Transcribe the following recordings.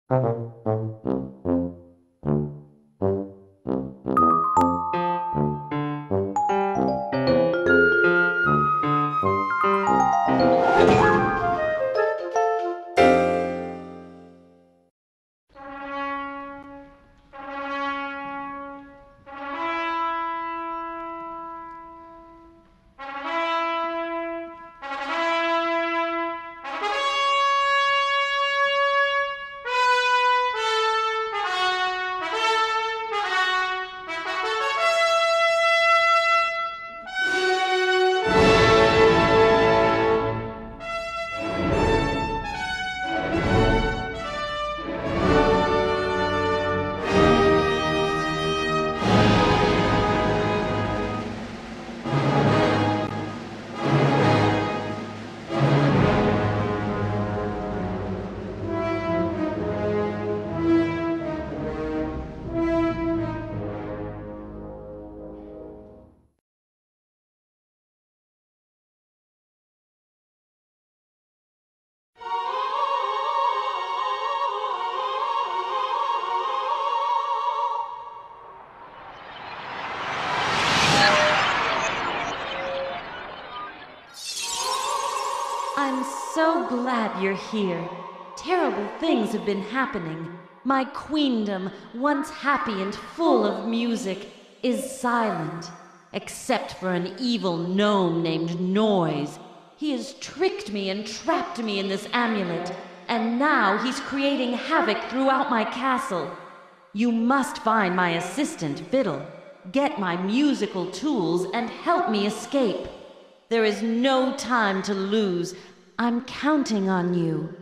I'm so glad you're here. Terrible things have been happening. My queendom, once happy and full of music, is silent, except for an evil gnome named Noise. He has tricked me and trapped me in this amulet, and now he's creating havoc throughout my castle. You must find my assistant, Fiddle, get my musical tools, and help me escape. There is no time to lose. I'm counting on you.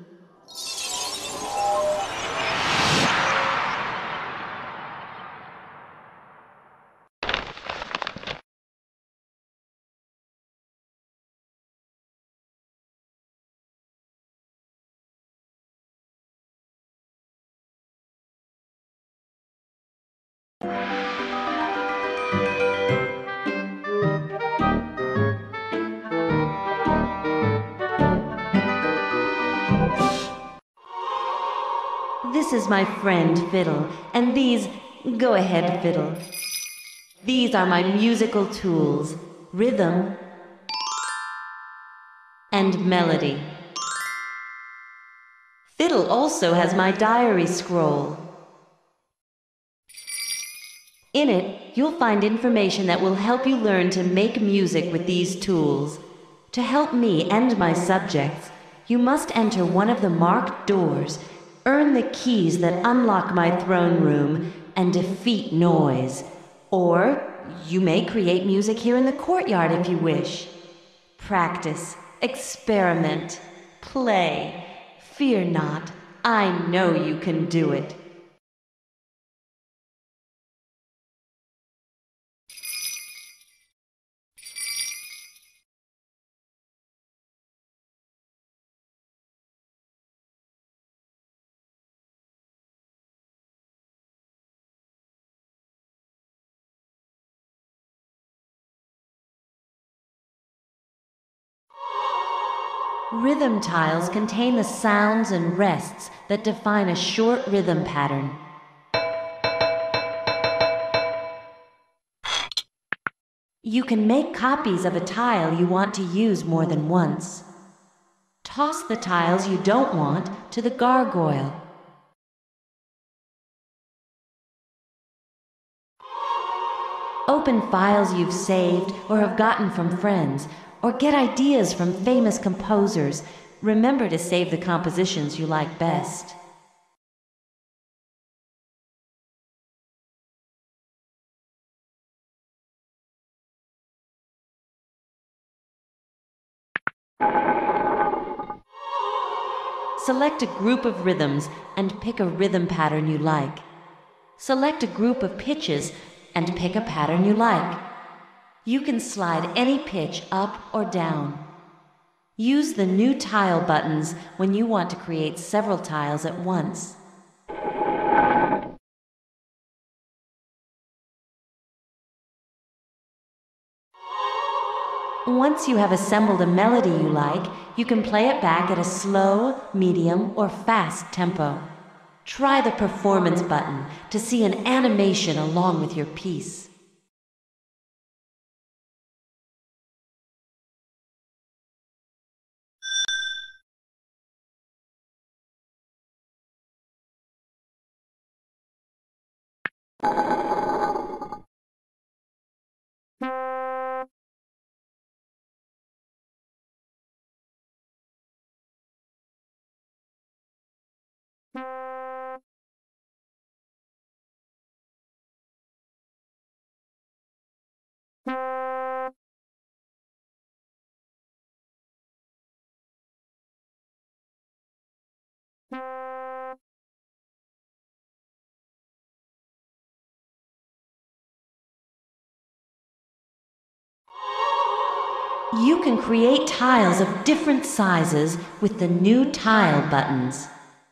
This is my friend, Fiddle, and these... Go ahead, Fiddle. These are my musical tools, rhythm and melody. Fiddle also has my diary scroll. In it, you'll find information that will help you learn to make music with these tools. To help me and my subjects, you must enter one of the marked doors, earn the keys that unlock my throne room, and defeat Noise. Or you may create music here in the courtyard if you wish. Practice, experiment, play. Fear not, I know you can do it. Rhythm tiles contain the sounds and rests that define a short rhythm pattern. You can make copies of a tile you want to use more than once. Toss the tiles you don't want to the gargoyle. Open files you've saved or have gotten from friends, or get ideas from famous composers. Remember to save the compositions you like best. Select a group of rhythms and pick a rhythm pattern you like. Select a group of pitches and pick a pattern you like. You can slide any pitch up or down. Use the new tile buttons when you want to create several tiles at once. Once you have assembled a melody you like, you can play it back at a slow, medium, or fast tempo. Try the performance button to see an animation along with your piece. You can create tiles of different sizes with the new tile buttons.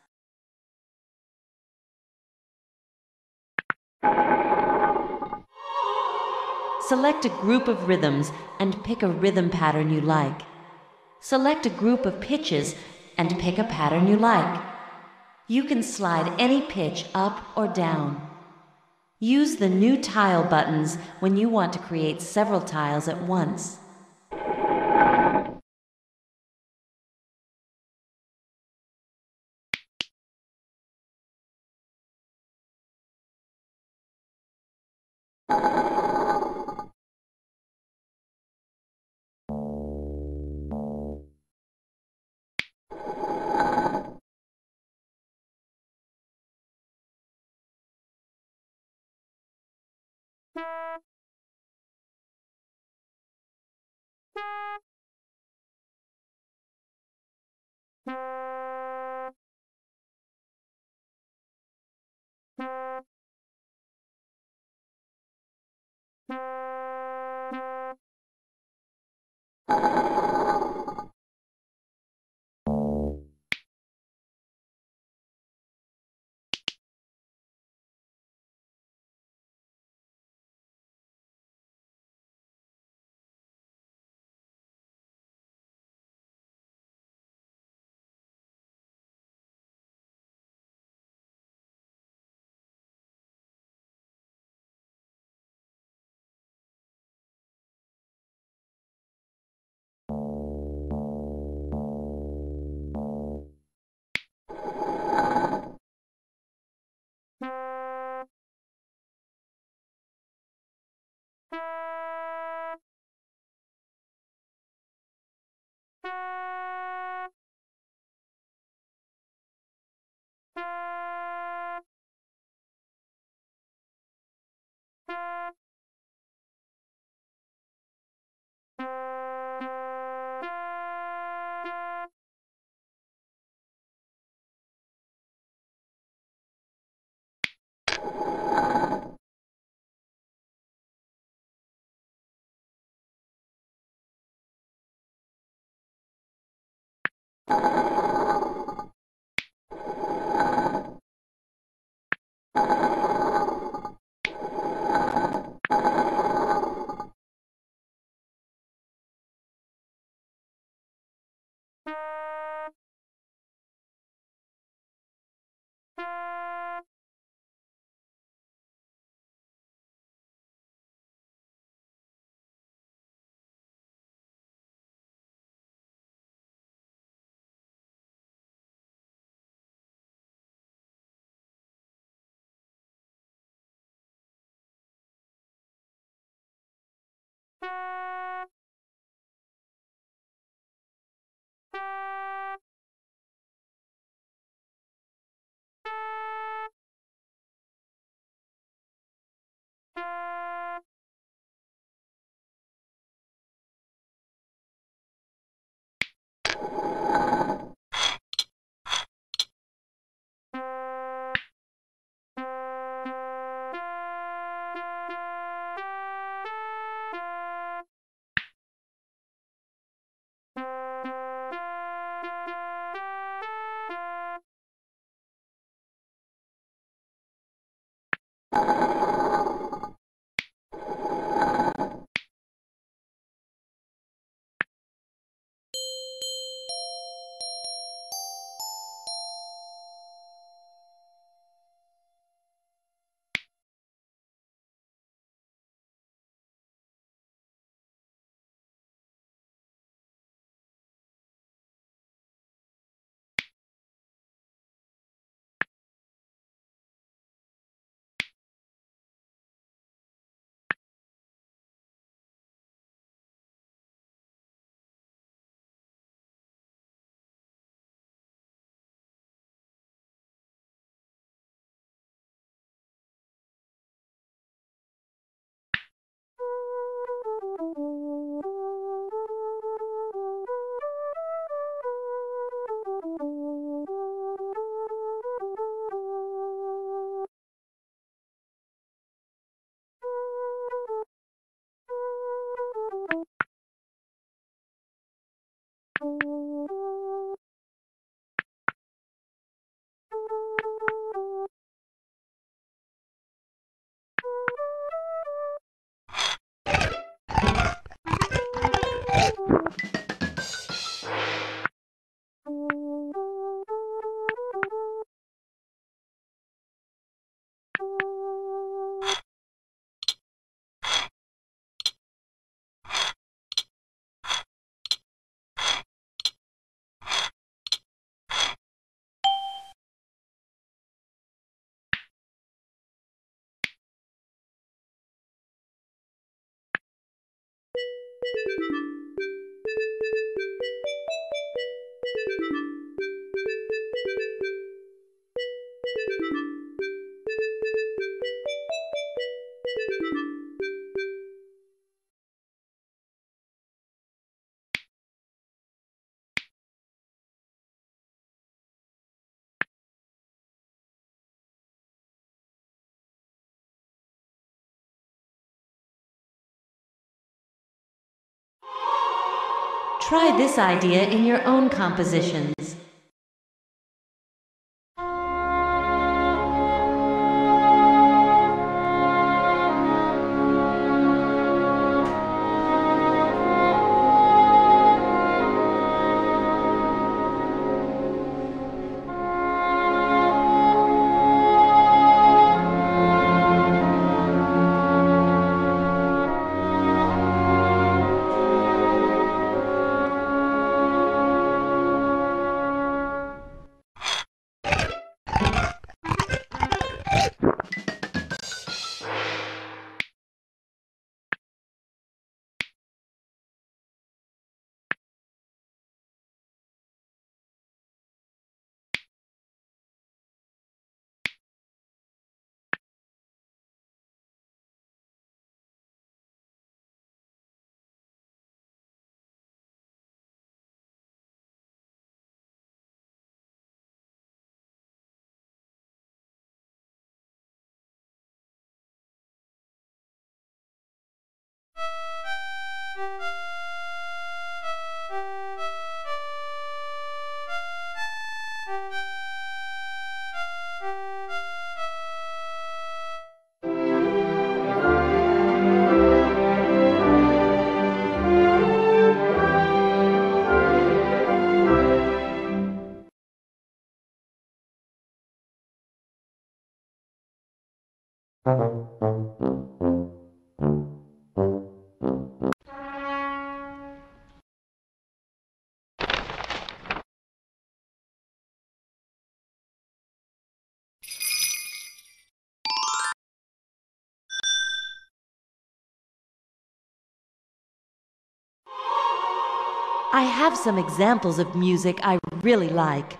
Select a group of rhythms and pick a rhythm pattern you like. Select a group of pitches and pick a pattern you like. You can slide any pitch up or down. Use the new tile buttons when you want to create several tiles at once. Try this idea in your own compositions. I have some examples of music I really like.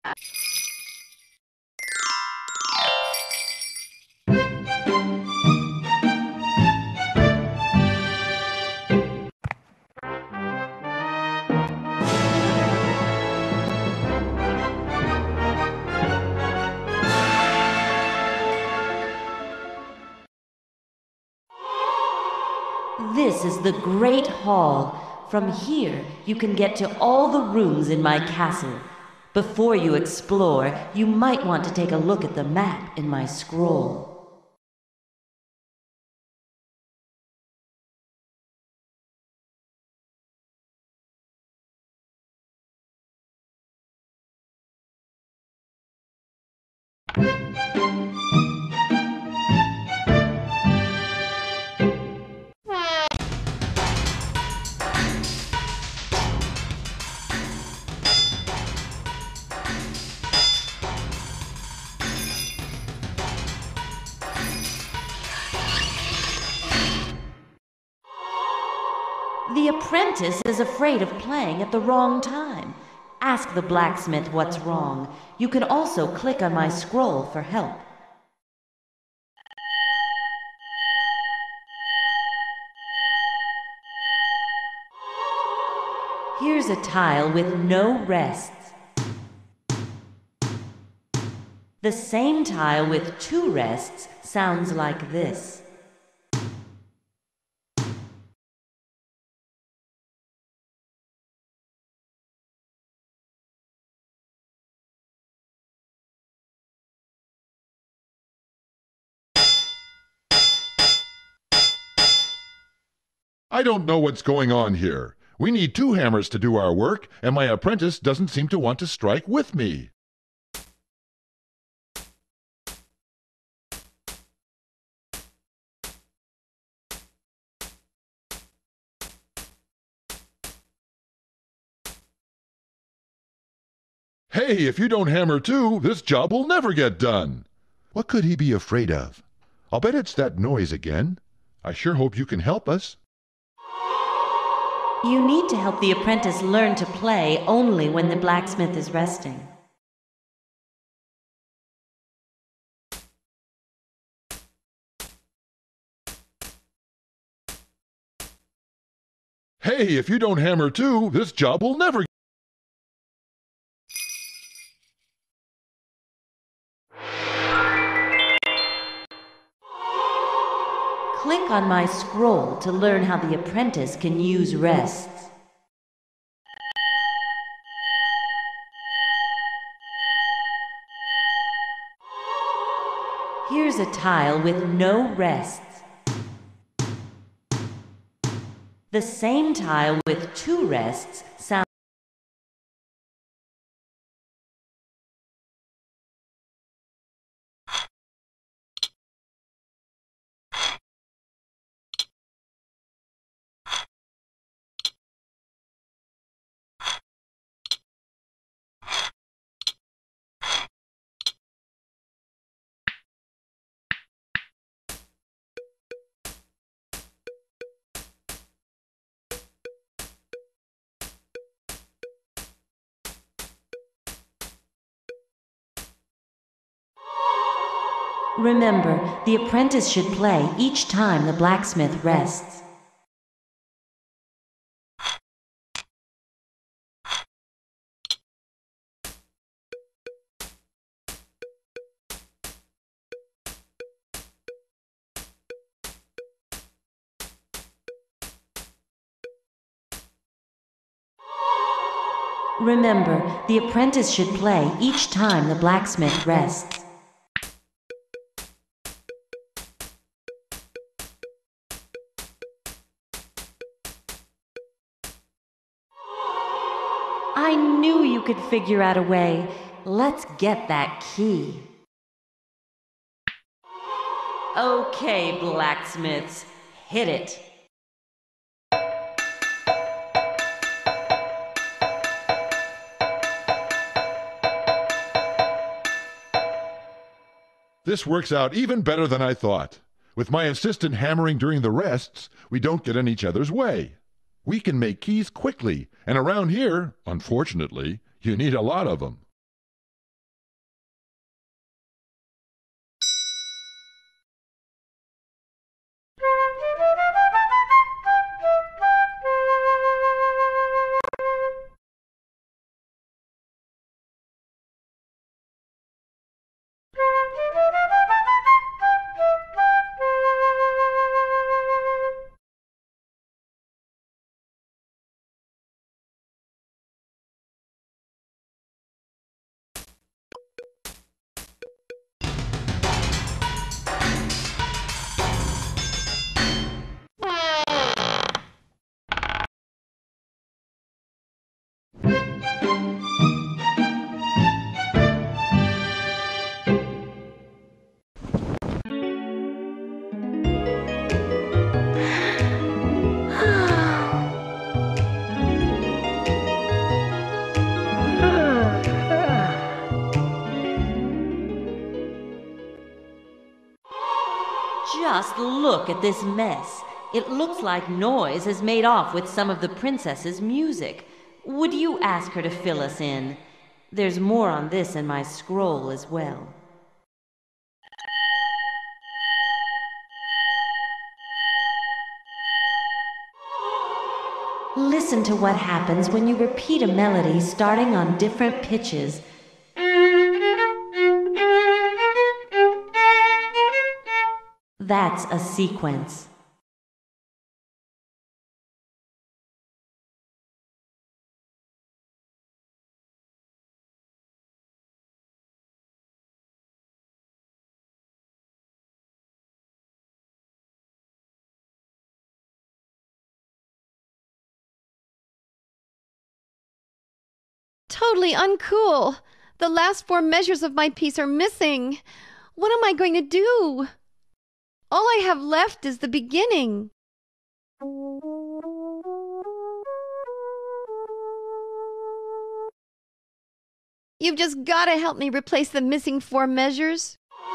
This is the Great Hall. From here, you can get to all the rooms in my castle. Before you explore, you might want to take a look at the map in my scroll. The apprentice is afraid of playing at the wrong time. Ask the blacksmith what's wrong. You can also click on my scroll for help. Here's a tile with no rests. The same tile with 2 rests sounds like this. I don't know what's going on here. We need 2 hammers to do our work, and my apprentice doesn't seem to want to strike with me. Hey, if you don't hammer too, this job will never get done. What could he be afraid of? I'll bet it's that noise again. I sure hope you can help us. You need to help the apprentice learn to play only when the blacksmith is resting. Hey, if you don't hammer too, this job will never. Click on my scroll to learn how the apprentice can use rests. Here's a tile with no rests. The same tile with 2 rests sounds. Remember, the apprentice should play each time the blacksmith rests. Remember, the apprentice should play each time the blacksmith rests. I knew you could figure out a way. Let's get that key. Okay, blacksmiths, hit it. This works out even better than I thought. With my assistant hammering during the rests, we don't get in each other's way. We can make keys quickly, and around here, unfortunately, you need a lot of them. look at this mess. It looks like Noise has made off with some of the princess's music. Would you ask her to fill us in? There's more on this in my scroll as well. Listen to what happens when you repeat a melody starting on different pitches. That's a sequence. Totally uncool. The last 4 measures of my piece are missing. What am I going to do? All I have left is the beginning. You've just got to help me replace the missing 4 measures.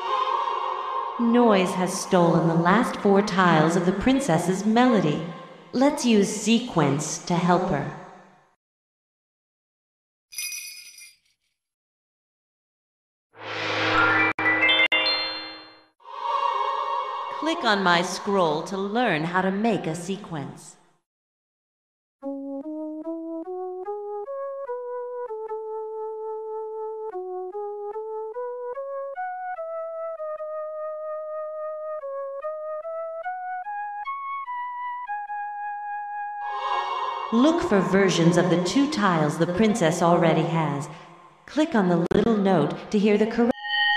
Noise has stolen the last 4 tiles of the princess's melody. Let's use sequence to help her. Click on my scroll to learn how to make a sequence. Look for versions of the 2 tiles the princess already has. Click on the little note to hear the correct.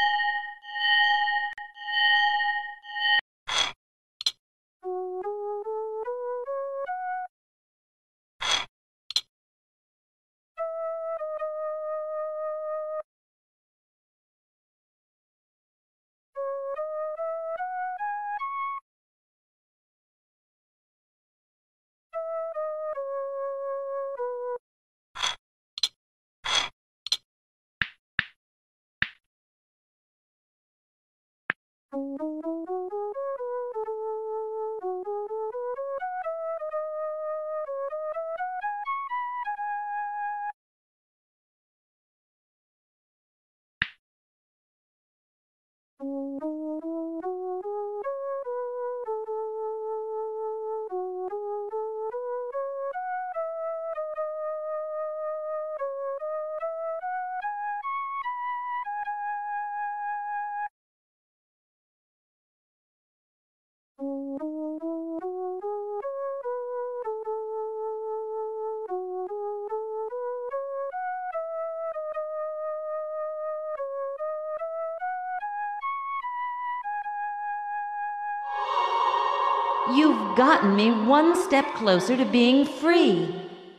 You've gotten me one step closer to being free.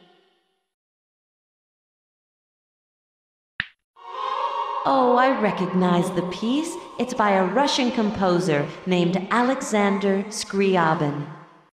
Oh, I recognize the piece. It's by a Russian composer named Alexander Scriabin.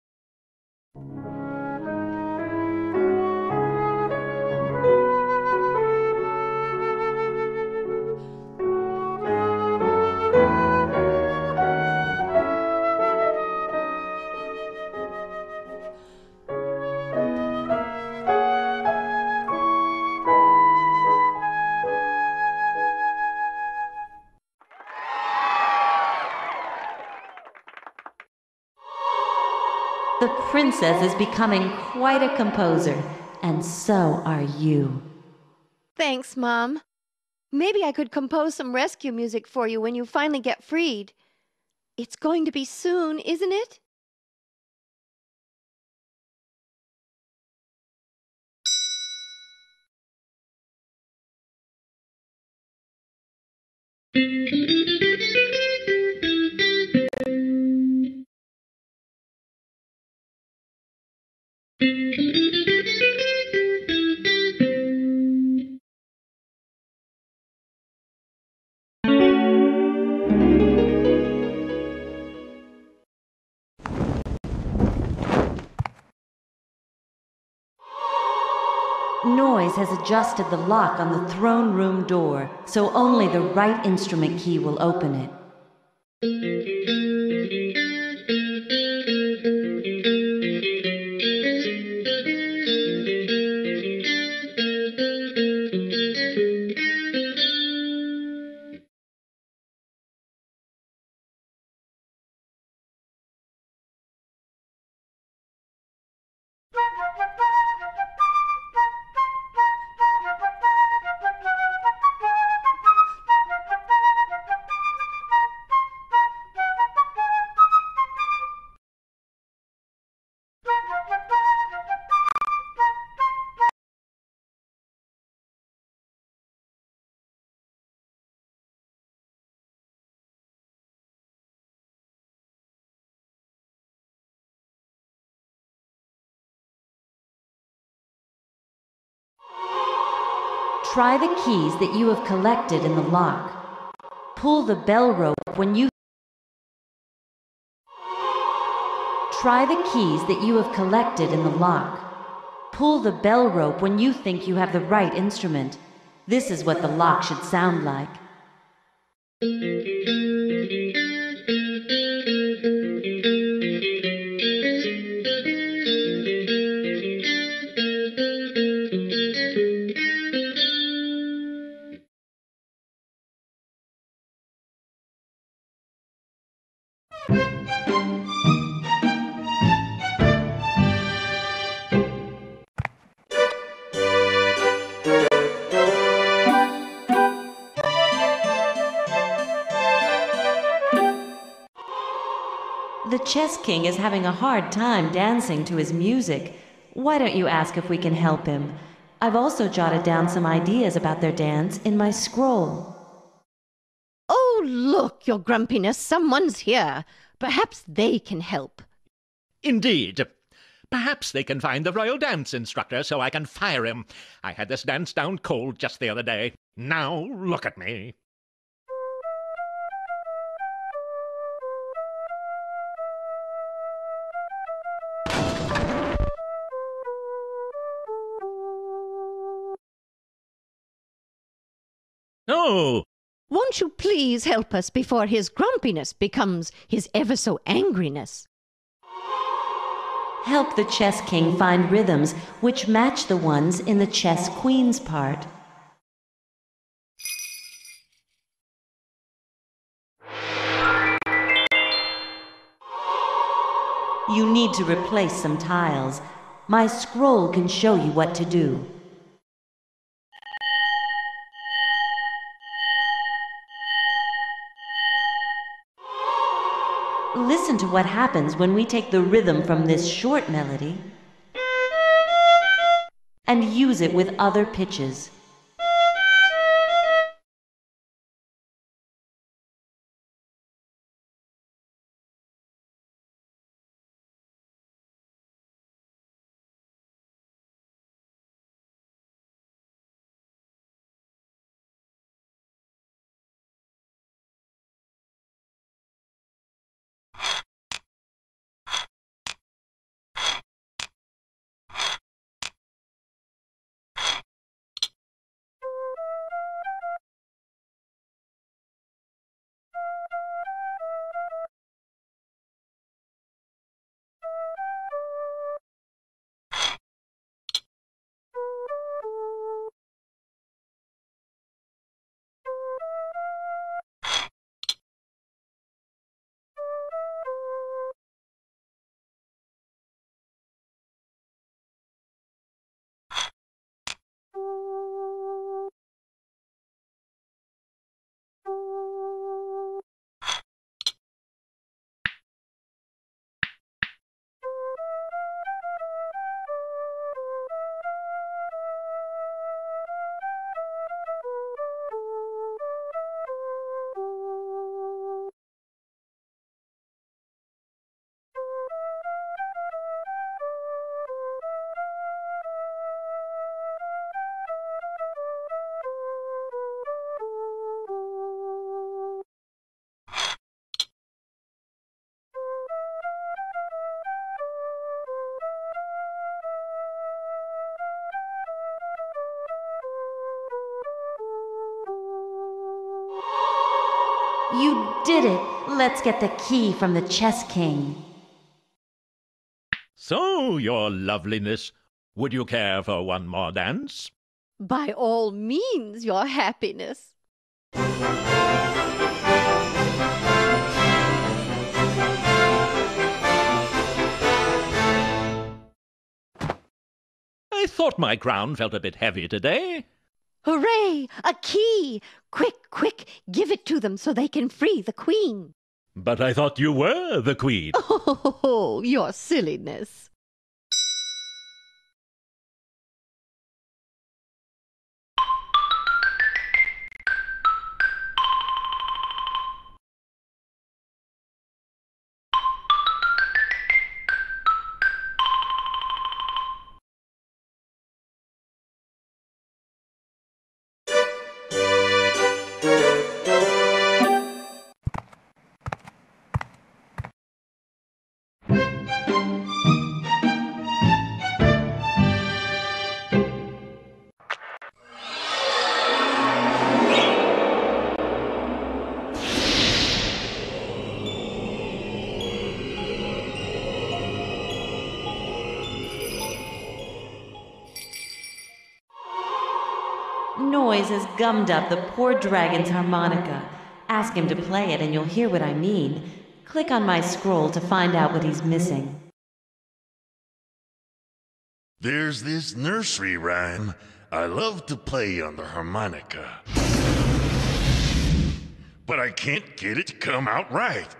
The princess is becoming quite a composer, and so are you. Thanks, Mom. Maybe I could compose some rescue music for you when you finally get freed. It's going to be soon, isn't it? Noise has adjusted the lock on the throne room door, so only the right instrument key will open it. Try the keys that you have collected in the lock. Pull the bell rope when you Try the keys that you have collected in the lock. Pull the bell rope when you think you have the right instrument. This is what the lock should sound like. The Chess King is having a hard time dancing to his music. Why don't you ask if we can help him? I've also jotted down some ideas about their dance in my scroll. Oh, look, your grumpiness, someone's here. Perhaps they can help. Indeed. Perhaps they can find the royal dance instructor so I can fire him. I had this dance down cold just the other day. Now look at me. Oh! Won't you please help us before his grumpiness becomes his ever-so-angriness? Help the Chess King find rhythms which match the ones in the Chess Queen's part. You need to replace some tiles. My scroll can show you what to do. Listen to what happens when we take the rhythm from this short melody and use it with other pitches. You did it! Let's get the key from the Chess King. So, your loveliness, would you care for one more dance? By all means, your happiness. I thought my crown felt a bit heavy today. Hooray! A key! Quick, quick, give it to them so they can free the queen. But I thought you were the queen. Oh, your silliness. Noise has gummed up the poor dragon's harmonica. Ask him to play it and you'll hear what I mean. Click on my scroll to find out what he's missing. There's this nursery rhyme I love to play on the harmonica, but I can't get it to come out right.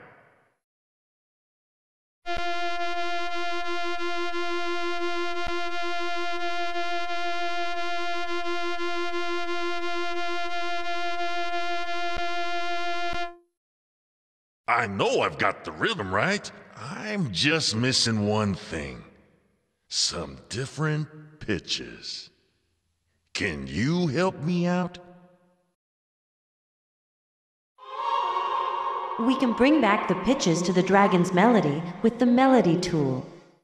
I know I've got the rhythm right. I'm just missing one thing. Some different pitches. Can you help me out? We can bring back the pitches to the dragon's melody with the melody tool.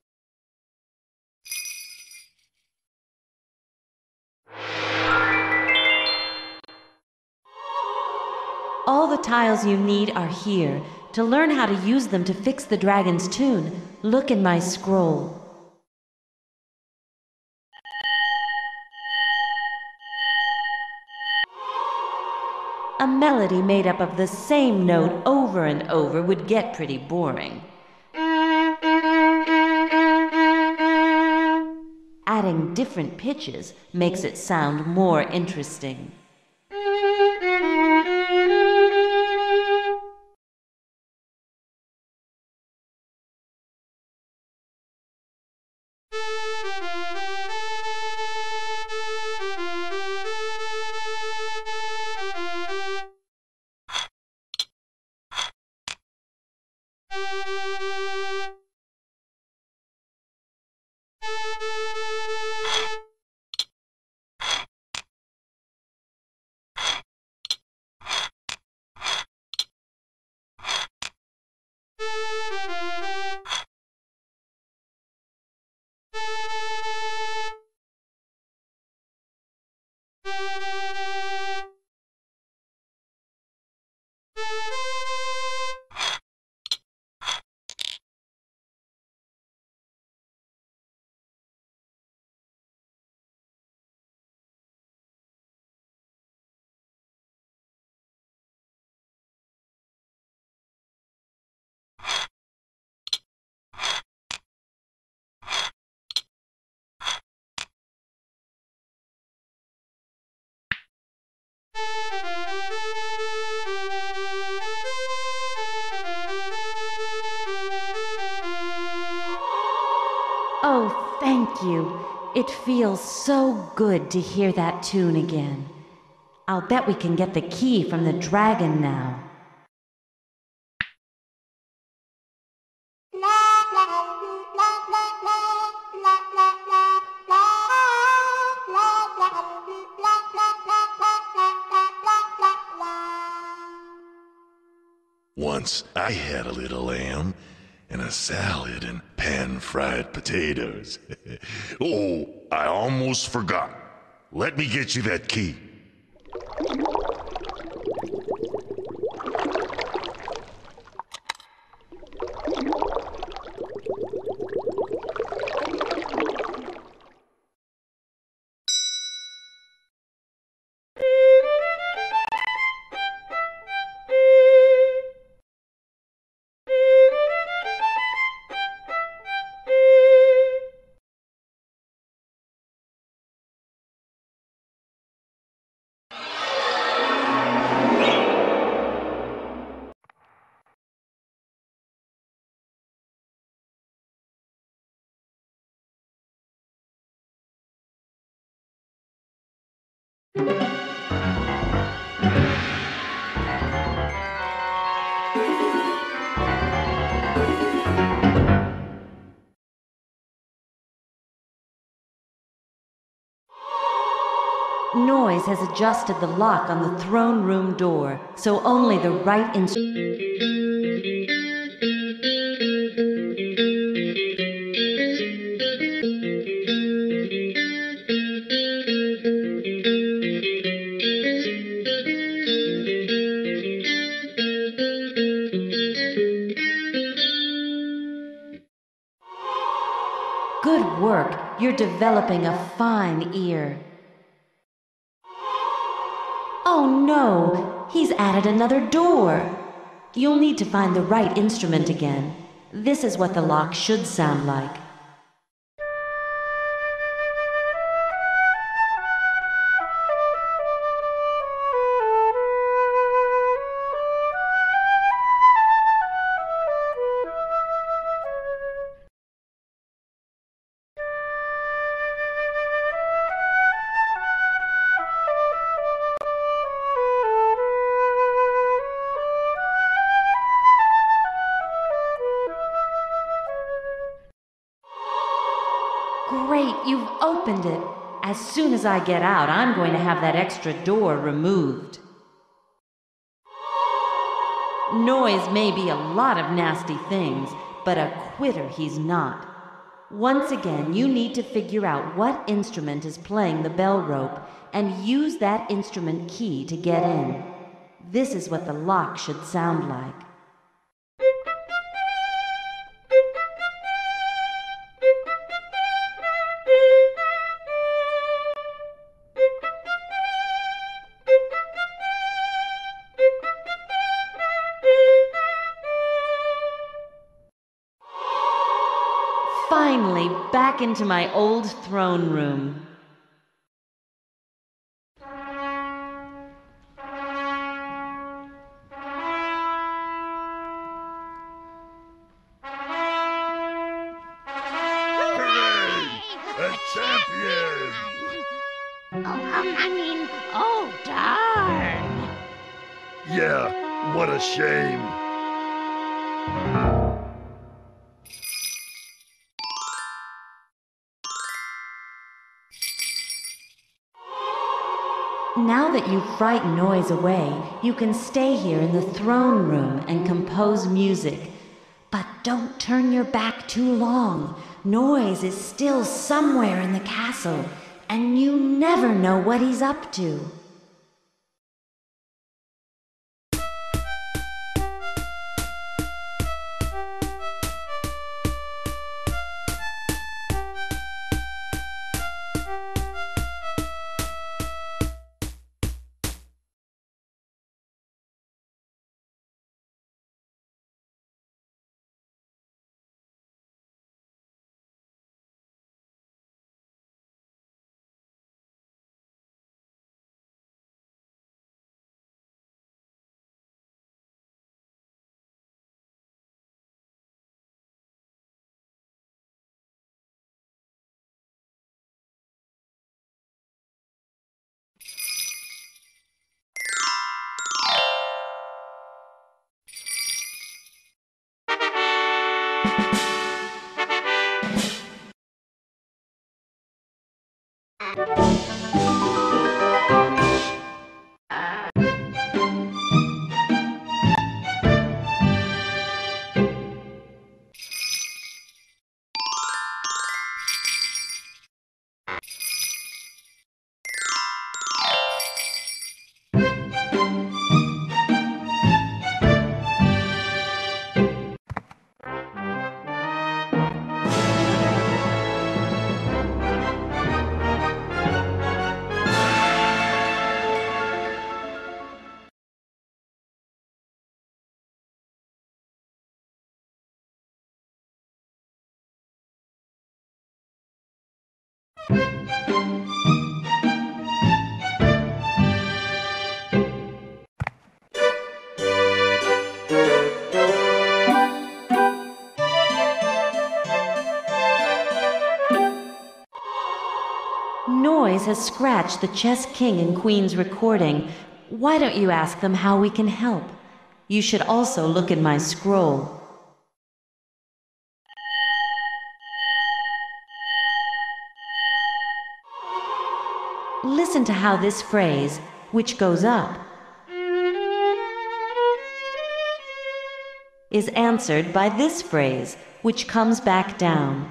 All the tiles you need are here. To learn how to use them to fix the dragon's tune, look in my scroll. A melody made up of the same note over and over would get pretty boring. Adding different pitches makes it sound more interesting. Oh, thank you. It feels so good to hear that tune again. I'll bet we can get the key from the dragon now. Once I had a little lamb and a salad and pan-fried potatoes. Oh, I almost forgot. Let me get you that key. Noise has adjusted the lock on the throne room door, so only the right Good work. You're developing a fine ear. Oh no, he's added another door. You'll need to find the right instrument again. This is what the lock should sound like. Great, you've opened it. As soon as I get out, I'm going to have that extra door removed. Noise may be a lot of nasty things, but a quitter he's not. Once again, you need to figure out what instrument is playing the bell rope and use that instrument key to get in. This is what the lock should sound like. Finally, back into my old throne room. A champion! Oh, darn! Yeah, what a shame. Now that you've frightened Noise away, you can stay here in the throne room and compose music. But don't turn your back too long. Noise is still somewhere in the castle, and you never know what he's up to. Noise has scratched the Chess King and Queen's recording. Why don't you ask them how we can help? You should also look in my scroll. Listen to how this phrase, which goes up, is answered by this phrase, which comes back down.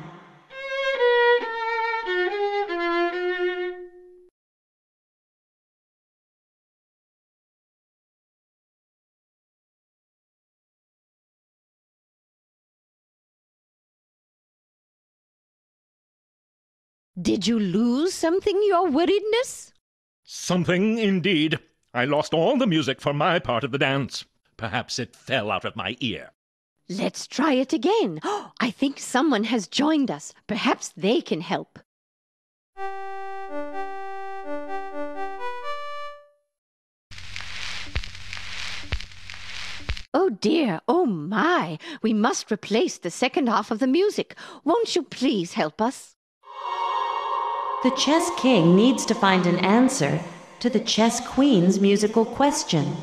Did you lose something, your worriedness? Something indeed. I lost all the music for my part of the dance. Perhaps it fell out of my ear. Let's try it again. I think someone has joined us. Perhaps they can help. Oh dear, oh my. We must replace the second half of the music. Won't you please help us? The Chess King needs to find an answer to the Chess Queen's musical question.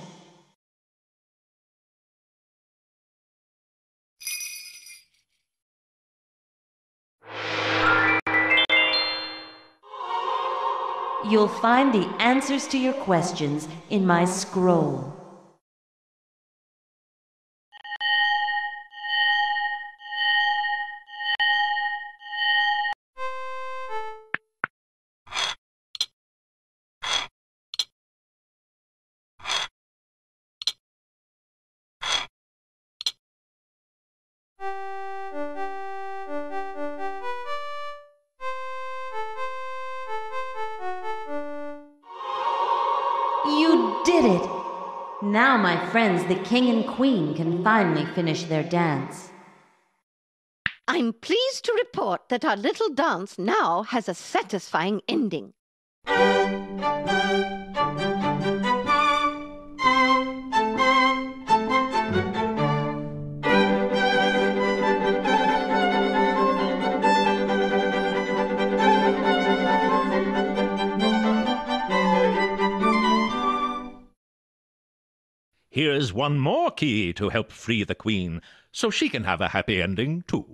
You'll find the answers to your questions in my scroll. You did it! Now, my friends, the king and queen can finally finish their dance. I'm pleased to report that our little dance now has a satisfying ending. Here's one more key to help free the queen, so she can have a happy ending, too.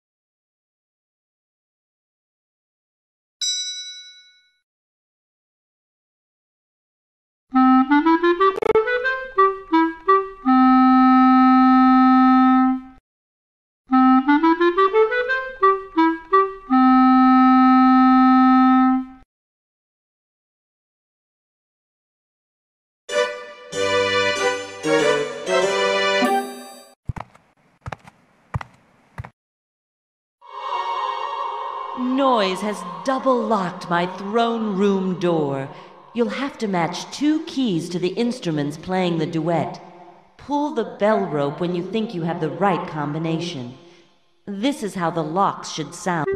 Noise has double-locked my throne room door. You'll have to match 2 keys to the instruments playing the duet. Pull the bell rope when you think you have the right combination. This is how the locks should sound.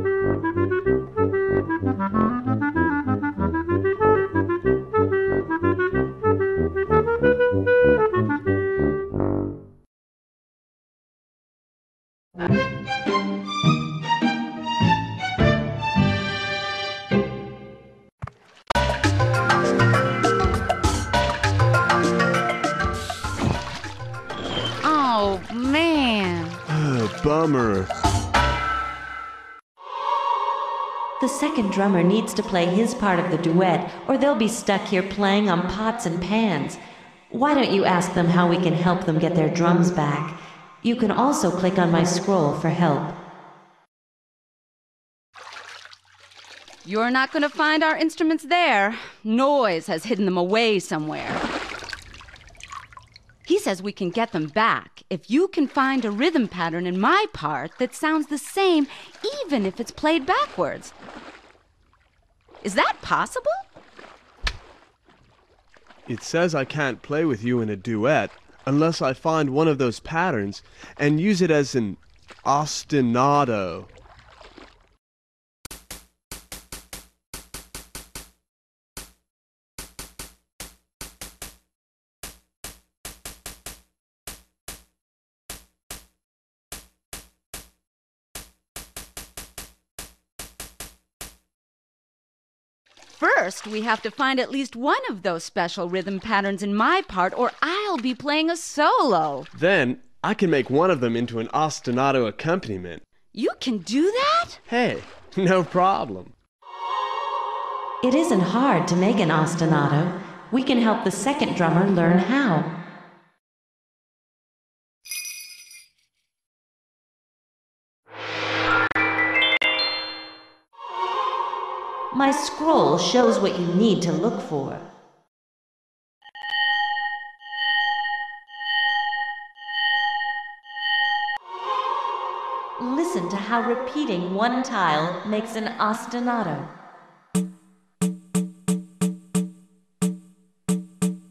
Oh, man. Bummer. The second drummer needs to play his part of the duet, or they'll be stuck here playing on pots and pans. Why don't you ask them how we can help them get their drums back? You can also click on my scroll for help. You're not going to find our instruments there. Noise has hidden them away somewhere. He says we can get them back if you can find a rhythm pattern in my part that sounds the same even if it's played backwards. Is that possible? It says I can't play with you in a duet unless I find one of those patterns and use it as an ostinato. First, we have to find at least one of those special rhythm patterns in my part, or I'll be playing a solo. Then I can make one of them into an ostinato accompaniment. You can do that? Hey, no problem. It isn't hard to make an ostinato. We can help the second drummer learn how. My scroll shows what you need to look for. Listen to how repeating one tile makes an ostinato.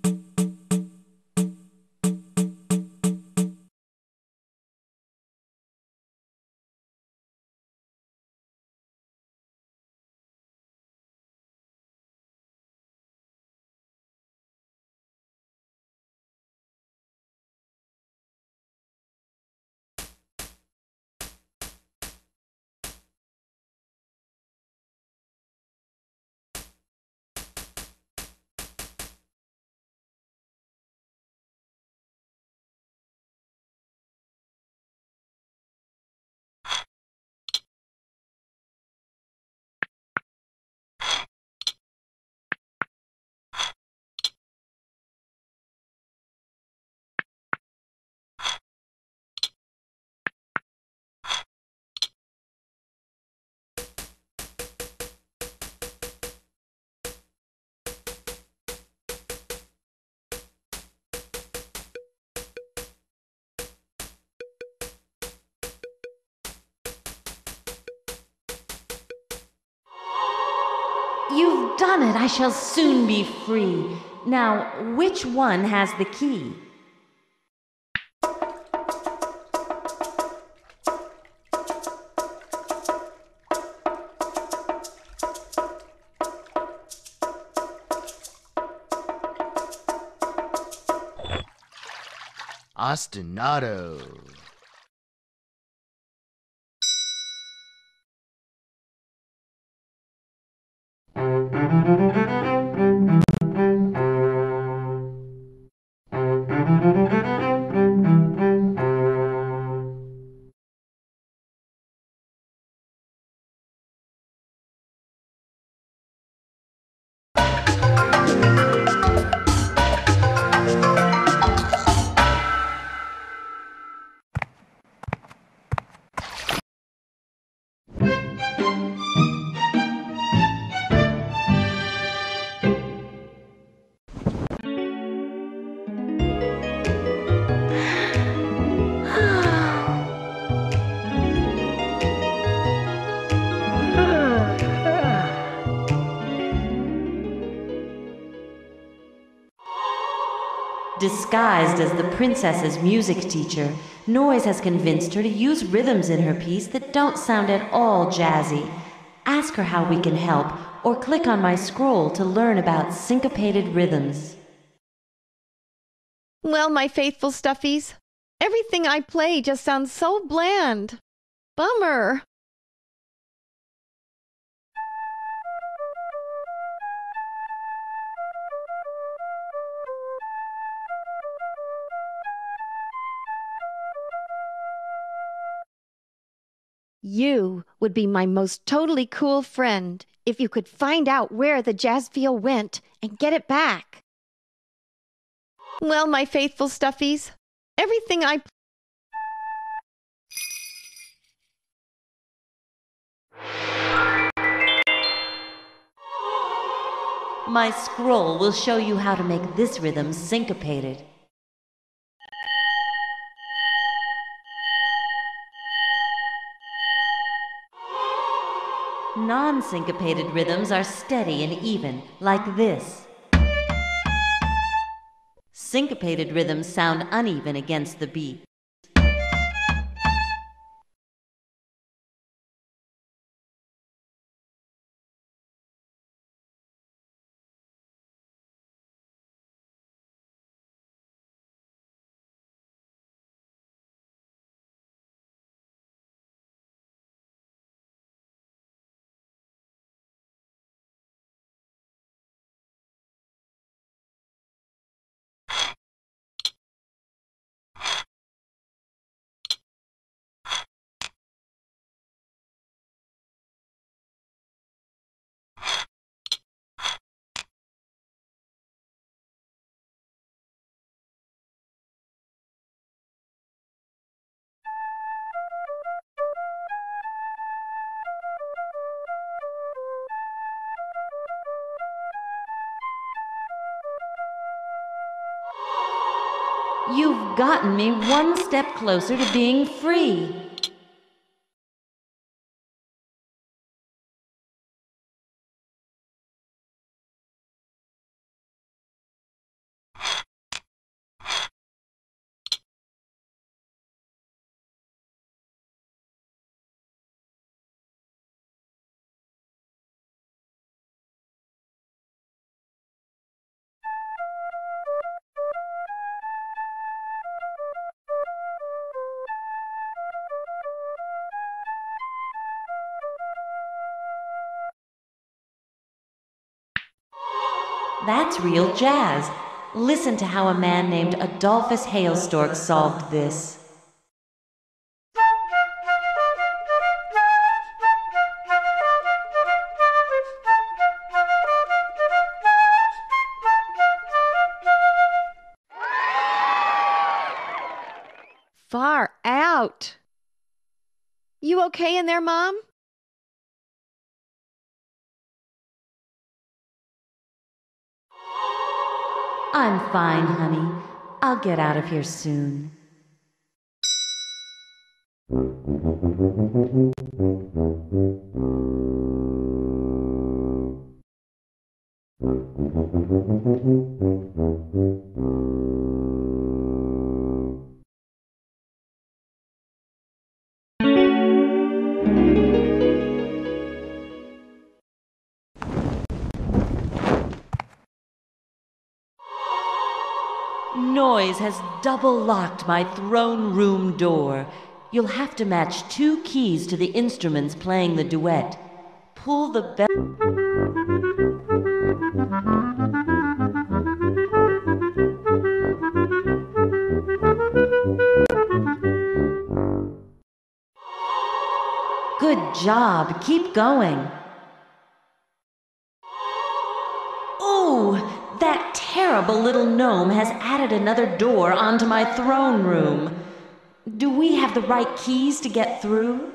You've done it. I shall soon be free. Now, which one has the key? Ostinato. Disguised as the princess's music teacher, Noise has convinced her to use rhythms in her piece that don't sound at all jazzy. Ask her how we can help, or click on my scroll to learn about syncopated rhythms. Well, my faithful stuffies, everything I play just sounds so bland. Bummer. You would be my most totally cool friend if you could find out where the jazz feel went and get it back. Well, my faithful stuffies, everything I... My scroll will show you how to make this rhythm syncopated. Non-syncopated rhythms are steady and even, like this. Syncopated rhythms sound uneven against the beat. You've gotten me one step closer to being free. That's real jazz. Listen to how a man named Adolphus Hailstork solved this. Far out. You okay in there, Mom? I'm fine, honey. I'll get out of here soon. Noise has double locked my throne room door. You'll have to match 2 keys to the instruments playing the duet. Pull the bell. Good job. Keep going. Ooh, that terrible little gnome has added another door onto my throne room. Do we have the right keys to get through?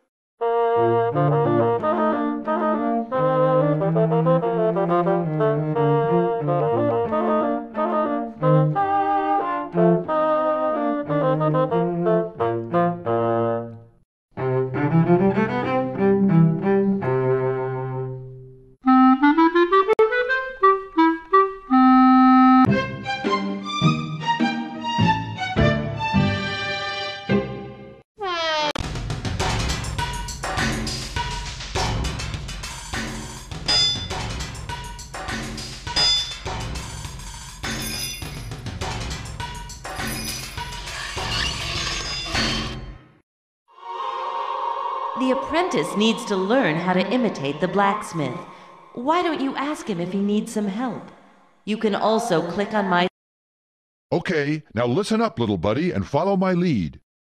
The apprentice needs to learn how to imitate the blacksmith. Why don't you ask him if he needs some help? You can also click on my... Okay, now listen up, little buddy, and follow my lead.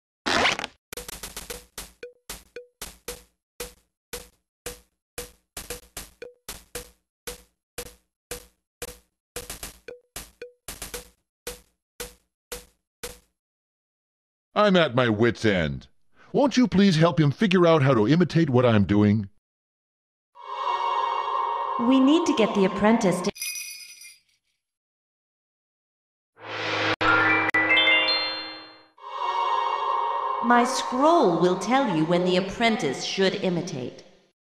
I'm at my wit's end. Won't you please help him figure out how to imitate what I'm doing? We need to get the apprentice to... My scroll will tell you when the apprentice should imitate.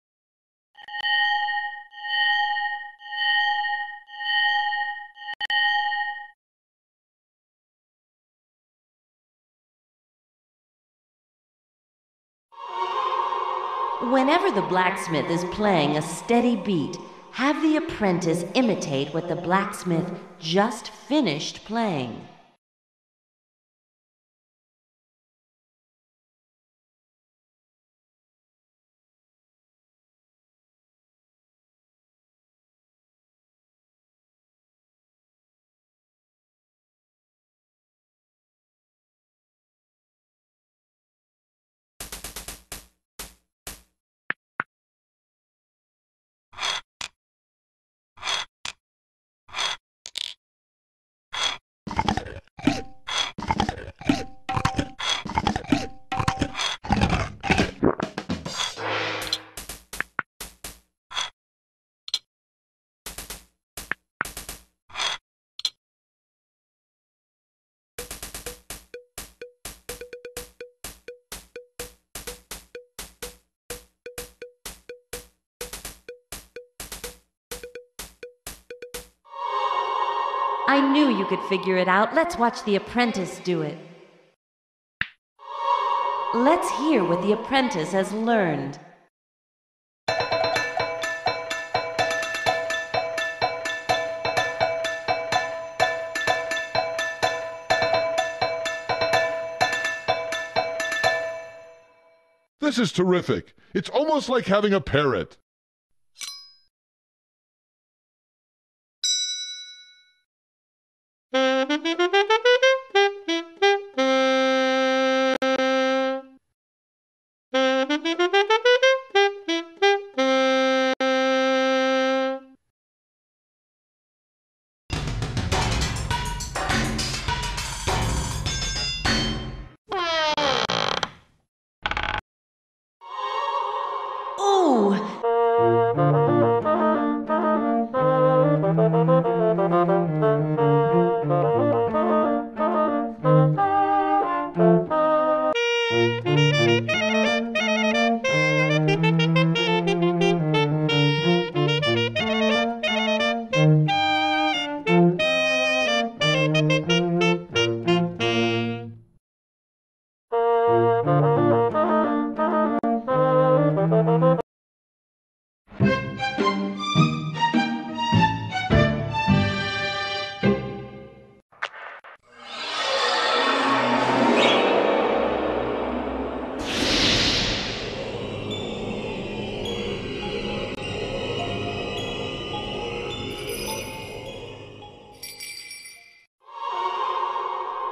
Whenever the blacksmith is playing a steady beat, have the apprentice imitate what the blacksmith just finished playing. I knew you could figure it out. Let's watch the apprentice do it. Let's hear what the apprentice has learned. This is terrific. It's almost like having a parrot.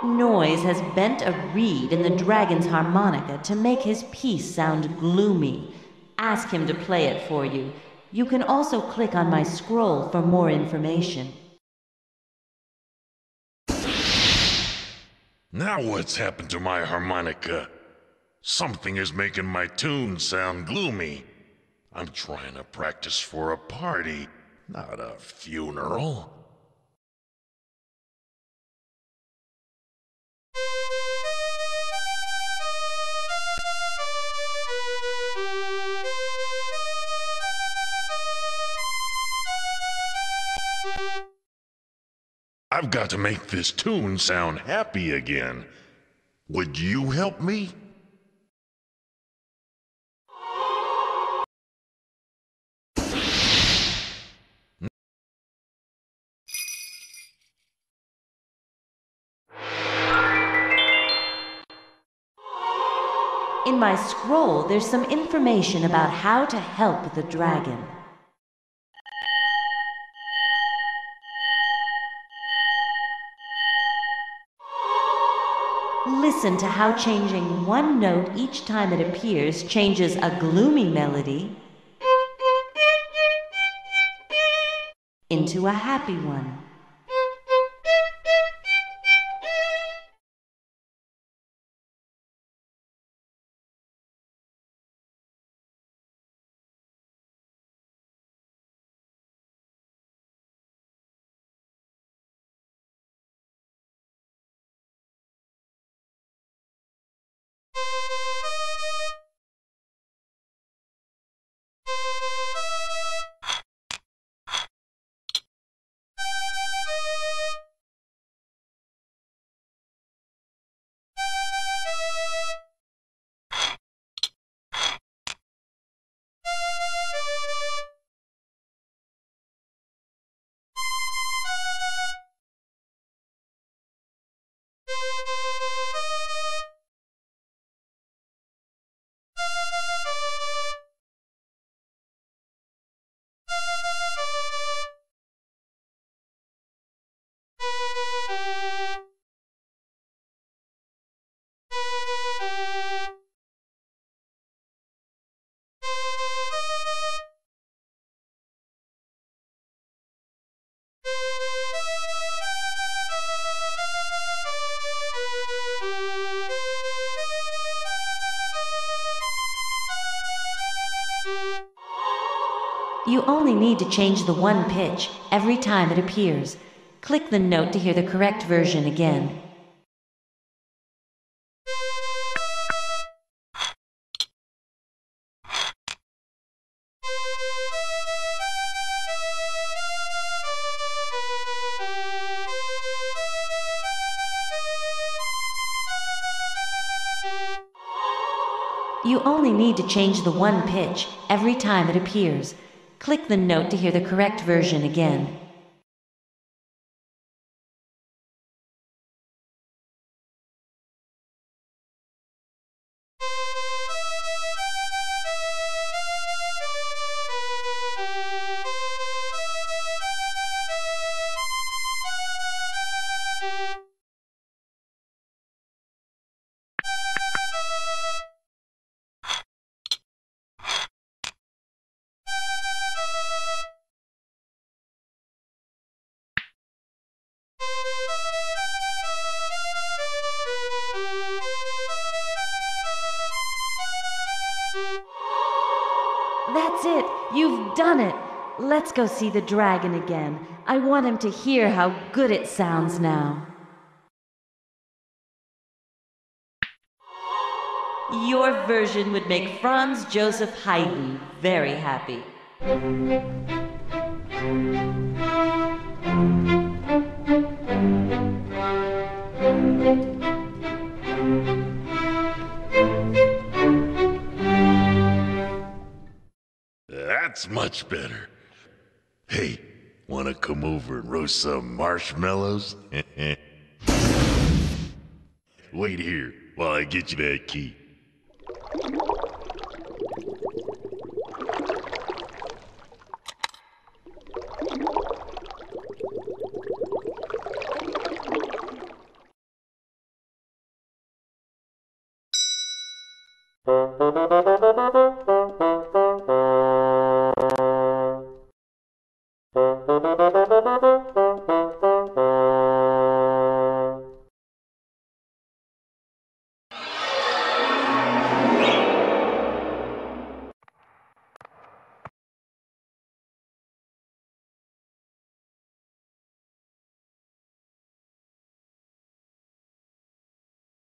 Noise has bent a reed in the dragon's harmonica to make his piece sound gloomy. Ask him to play it for you. You can also click on my scroll for more information. Now what's happened to my harmonica? Something is making my tune sound gloomy. I'm trying to practice for a party, not a funeral. I've got to make this tune sound happy again. Would you help me? In my scroll, there's some information about how to help the dragon. Listen to how changing one note each time it appears changes a gloomy melody into a happy one. You only need to change the one pitch every time it appears. Click the note to hear the correct version again. You only need to change the one pitch every time it appears. Click the note to hear the correct version again. That's it! You've done it! Let's go see the dragon again. I want him to hear how good it sounds now. Your version would make Franz Joseph Haydn very happy. That's much better. Hey, wanna come over and roast some marshmallows? Wait here while I get you that key.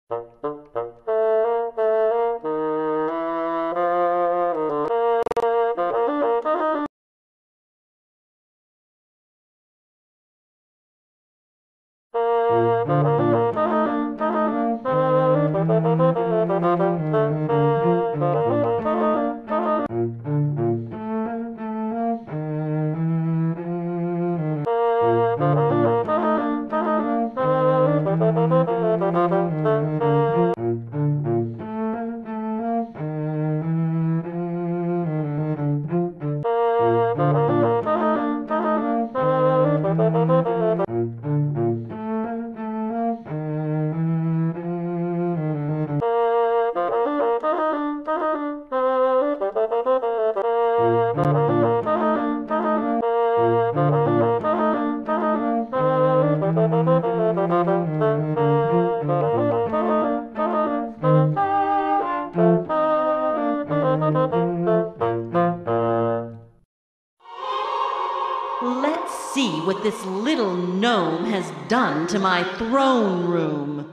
Let's see what this little gnome has done to my throne room.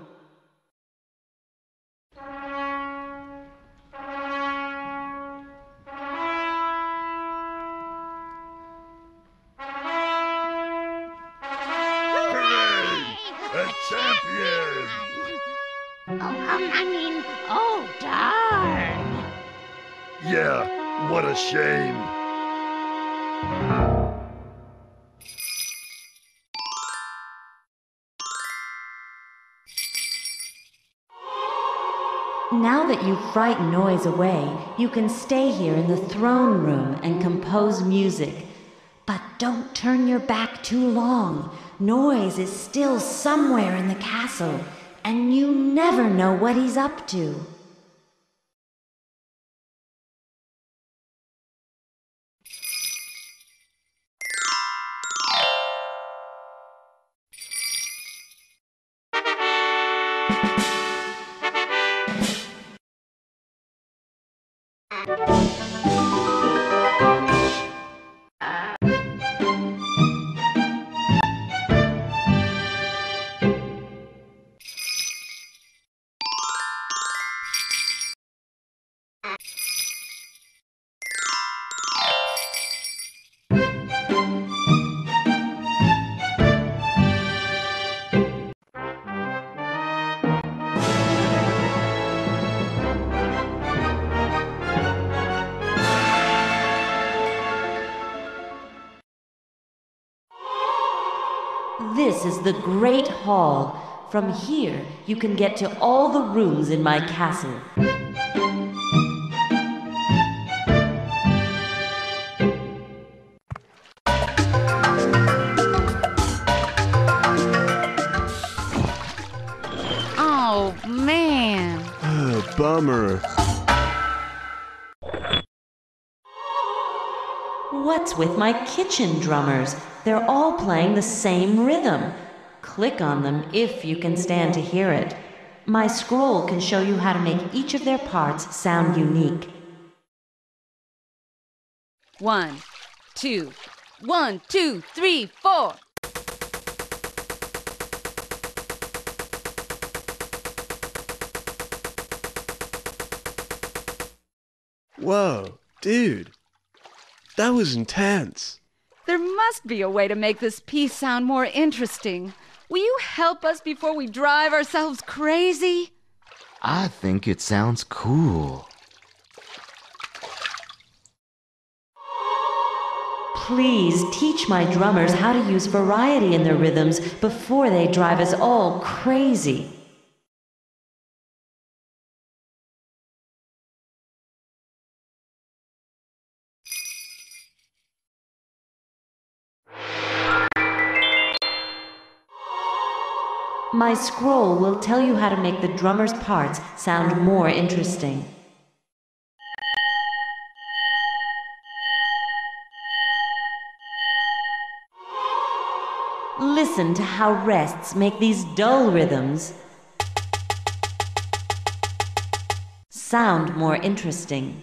A champion! Oh, darn. Yeah, what a shame. Now that you've frightened noise away, you can stay here in the throne room and compose music. But don't turn your back too long. Noise is still somewhere in the castle, and you never know what he's up to. This is the Great Hall. From here, you can get to all the rooms in my castle. Oh, man. Bummer. What's with my kitchen drummers? They're all playing the same rhythm. Click on them if you can stand to hear it. My scroll can show you how to make each of their parts sound unique. 1, 2, 1, 2, 3, 4. Whoa, dude. That was intense. There must be a way to make this piece sound more interesting. Will you help us before we drive ourselves crazy? I think it sounds cool. Please teach my drummers how to use variety in their rhythms before they drive us all crazy. My scroll will tell you how to make the drummer's parts sound more interesting. Listen to how rests make these dull rhythms sound more interesting.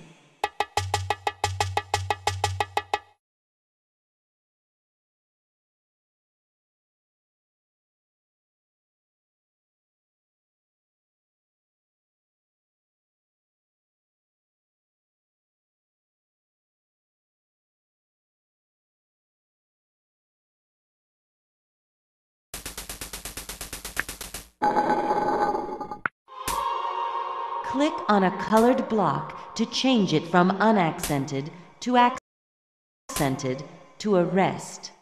Click on a colored block to change it from unaccented to accented to a rest.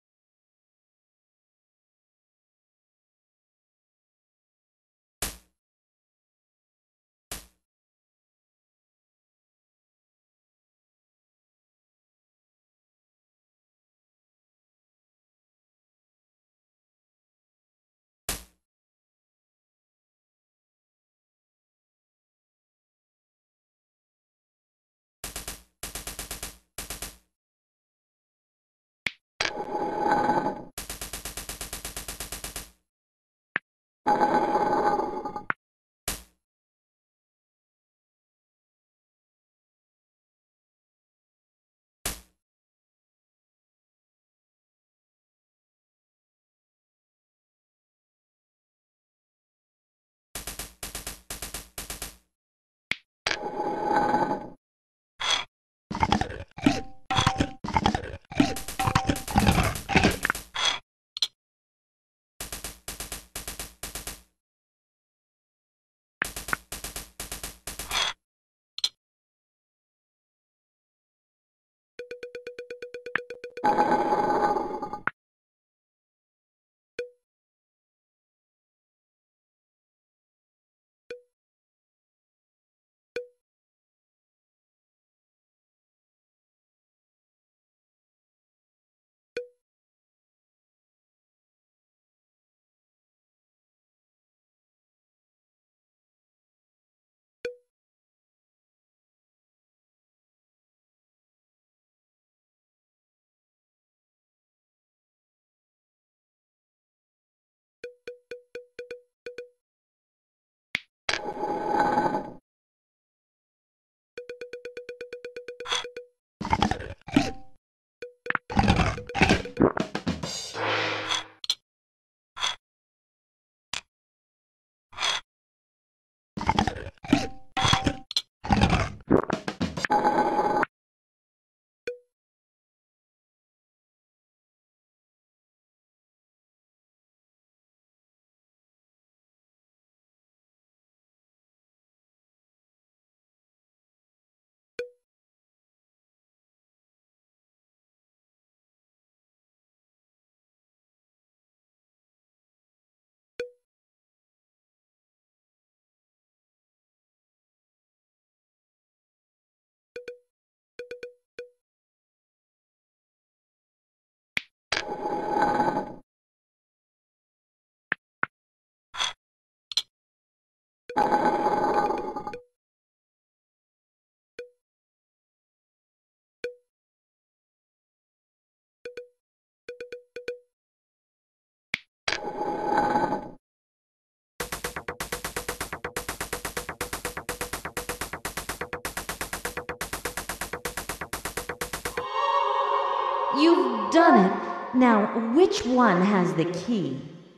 You've done it. Now, which one has the key?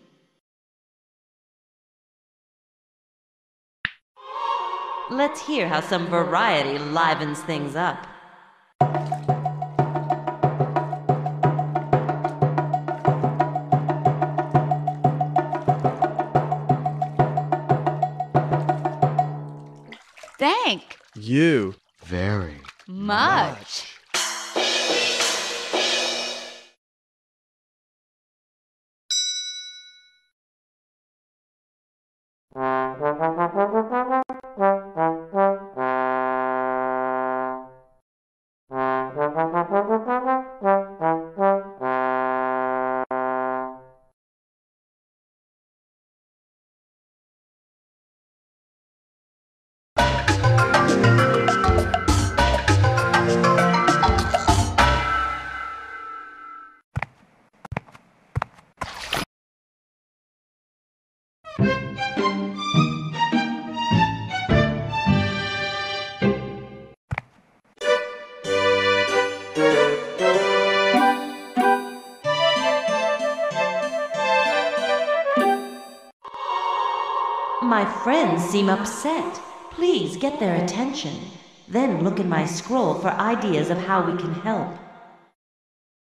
Let's hear how some variety livens things up. Thank You. Very. much. My friends seem upset. Please get their attention. Then look in my scroll for ideas of how we can help.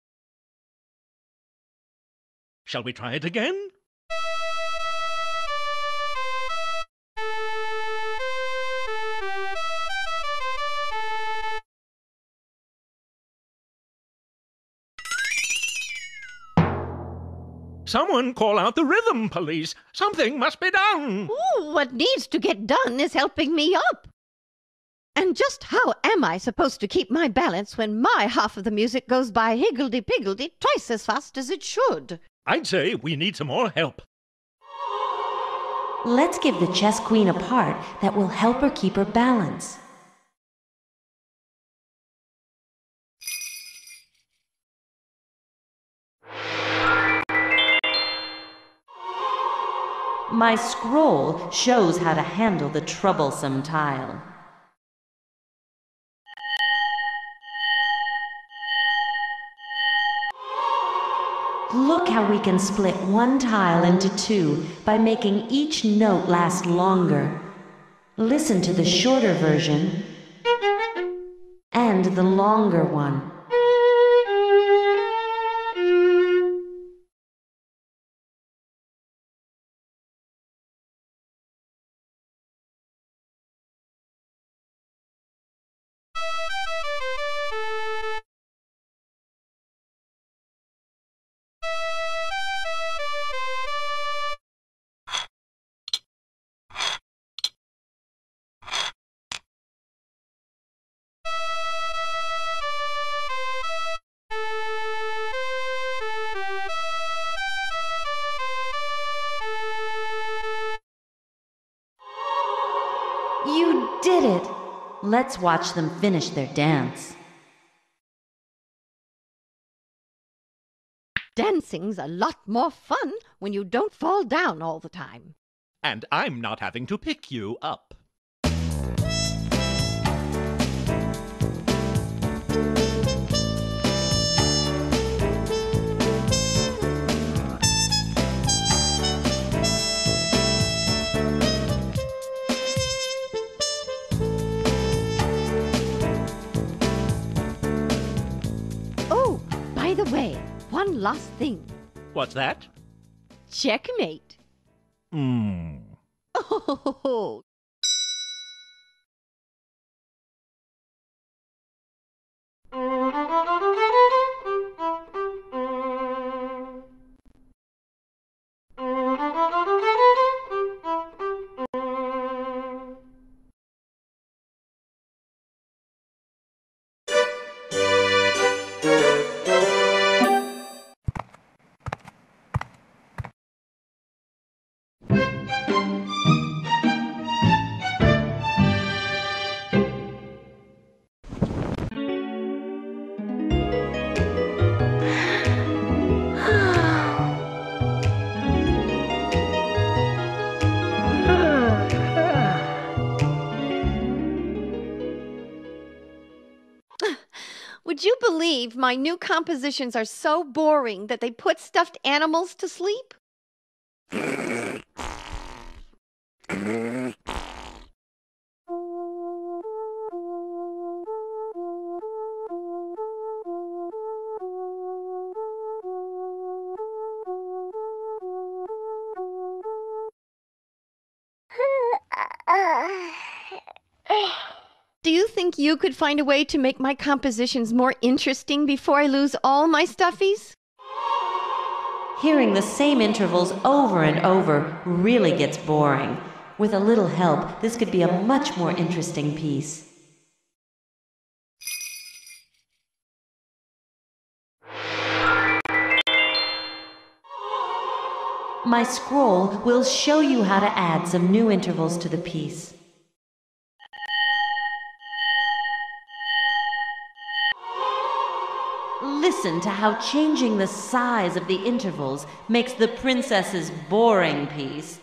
Shall we try it again? Someone call out the rhythm police. Something must be done. Ooh, what needs to get done is helping me up. And just how am I supposed to keep my balance when my half of the music goes by higgledy-piggledy twice as fast as it should? I'd say we need some more help. Let's give the chess queen a part that will help her keep her balance. My scroll shows how to handle the troublesome tile. Look how we can split one tile into two by making each note last longer. Listen to the shorter version and the longer one. You did it! Let's watch them finish their dance. Dancing's a lot more fun when you don't fall down all the time. And I'm not having to pick you up. Oh, by the way, one last thing. What's that? Checkmate. Oh, would you believe my new compositions are so boring that they put stuffed animals to sleep? Do you think you could find a way to make my compositions more interesting before I lose all my stuffies? Hearing the same intervals over and over really gets boring. With a little help, this could be a much more interesting piece. My scroll will show you how to add some new intervals to the piece. Listen to how changing the size of the intervals makes the princess's boring piece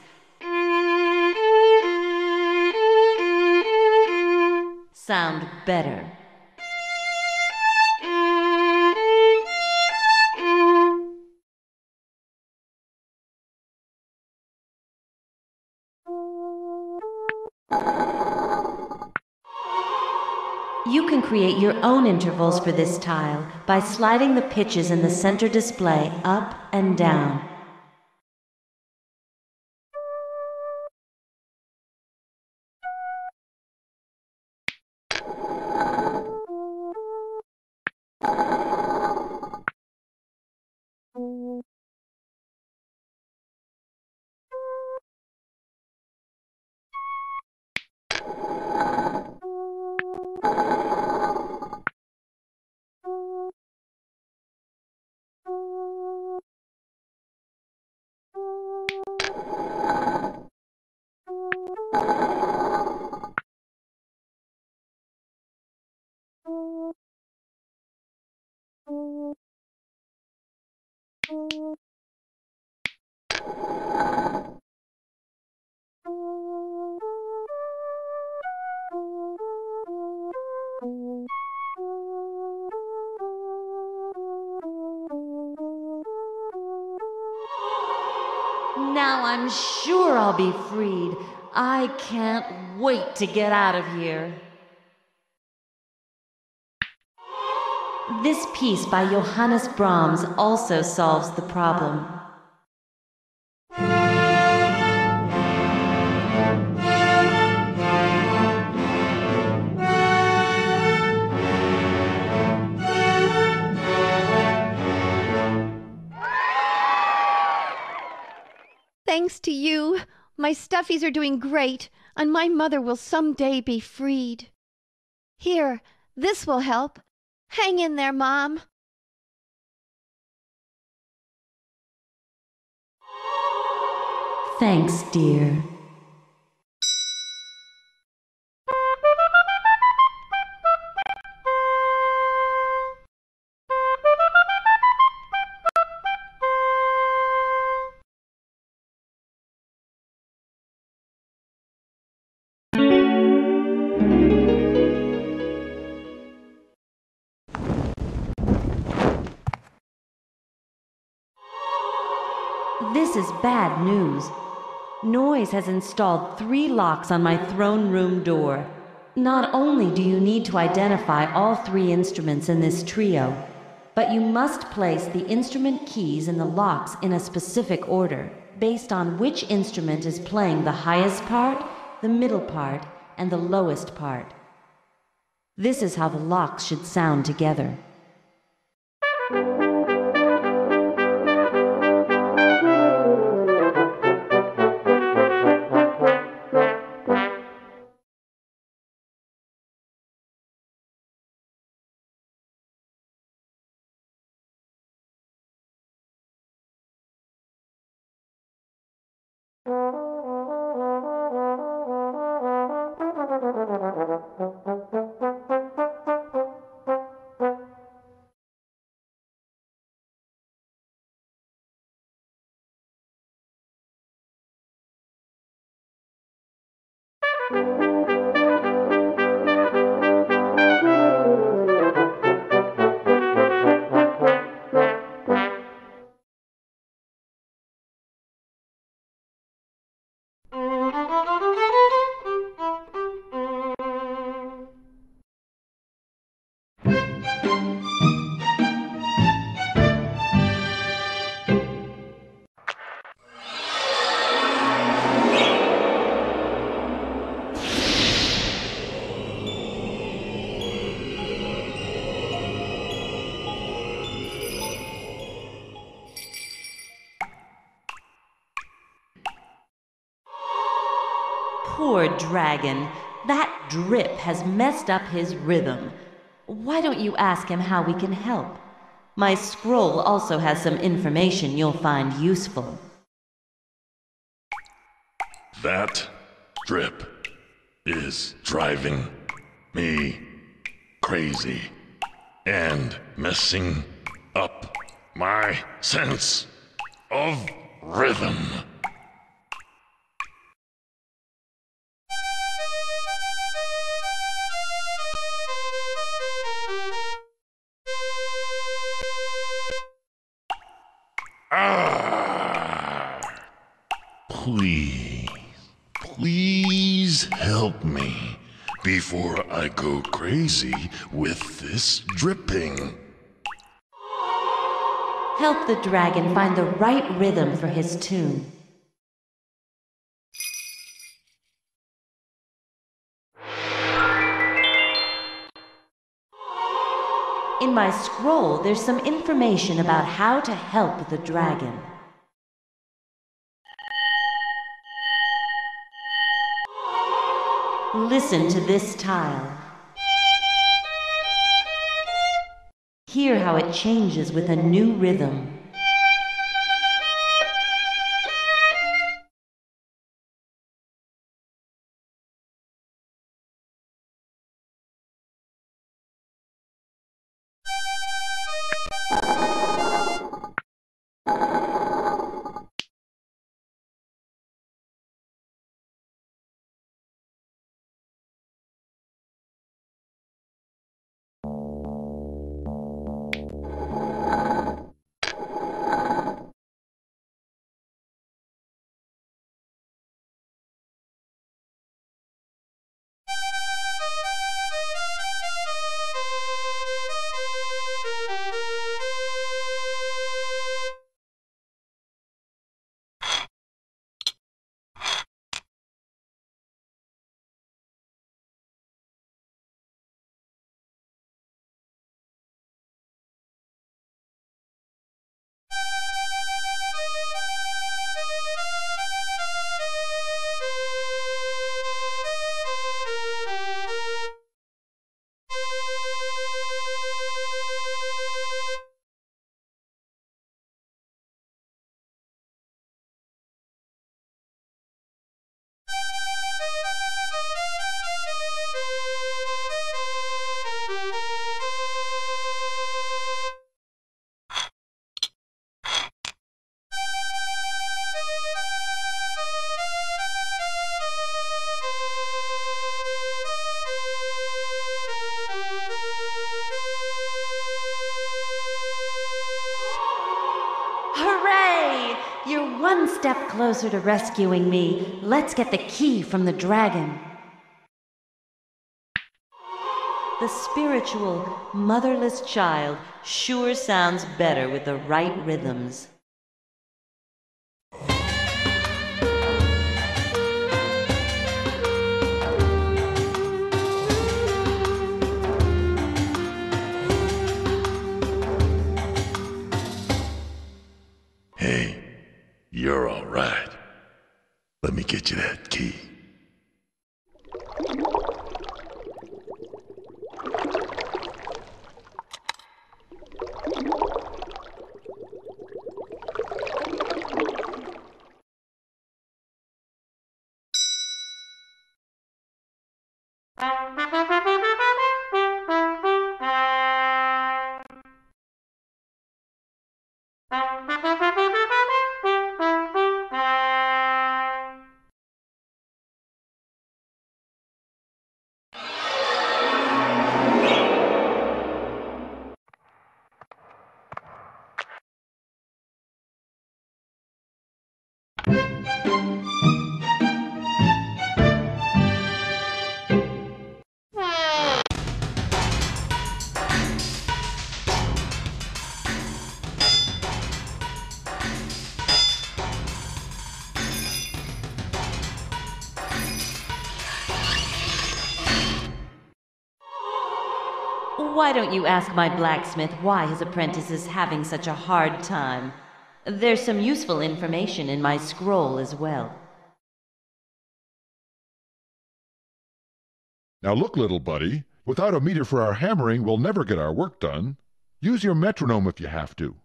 sound better. You can create your own intervals for this tile by sliding the pitches in the center display up and down. Now I'm sure I'll be freed. I can't wait to get out of here. This piece by Johannes Brahms also solves the problem. Thanks to you, my stuffies are doing great, and my mother will someday be freed. Here, this will help. Hang in there, Mom. Thanks, dear. This is bad news. Noise has installed 3 locks on my throne room door. Not only do you need to identify all 3 instruments in this trio, but you must place the instrument keys in the locks in a specific order, based on which instrument is playing the highest part, the middle part, and the lowest part. This is how the locks should sound together. Poor dragon. That drip has messed up his rhythm. Why don't you ask him how we can help? My scroll also has some information you'll find useful. That drip is driving me crazy and messing up my sense of rhythm. Please help me before I go crazy with this dripping. Help the dragon find the right rhythm for his tune. In my scroll, there's some information about how to help the dragon. Listen to this tile. Hear how it changes with a new rhythm. Hooray! You're one step closer to rescuing me. Let's get the key from the dragon. The spiritual, motherless child sure sounds better with the right rhythms. Hey, you're all right. Let me get you that key. Why don't you ask my blacksmith why his apprentice is having such a hard time? There's some useful information in my scroll as well. Now look, little buddy, without a meter for our hammering, we'll never get our work done. Use your metronome if you have to.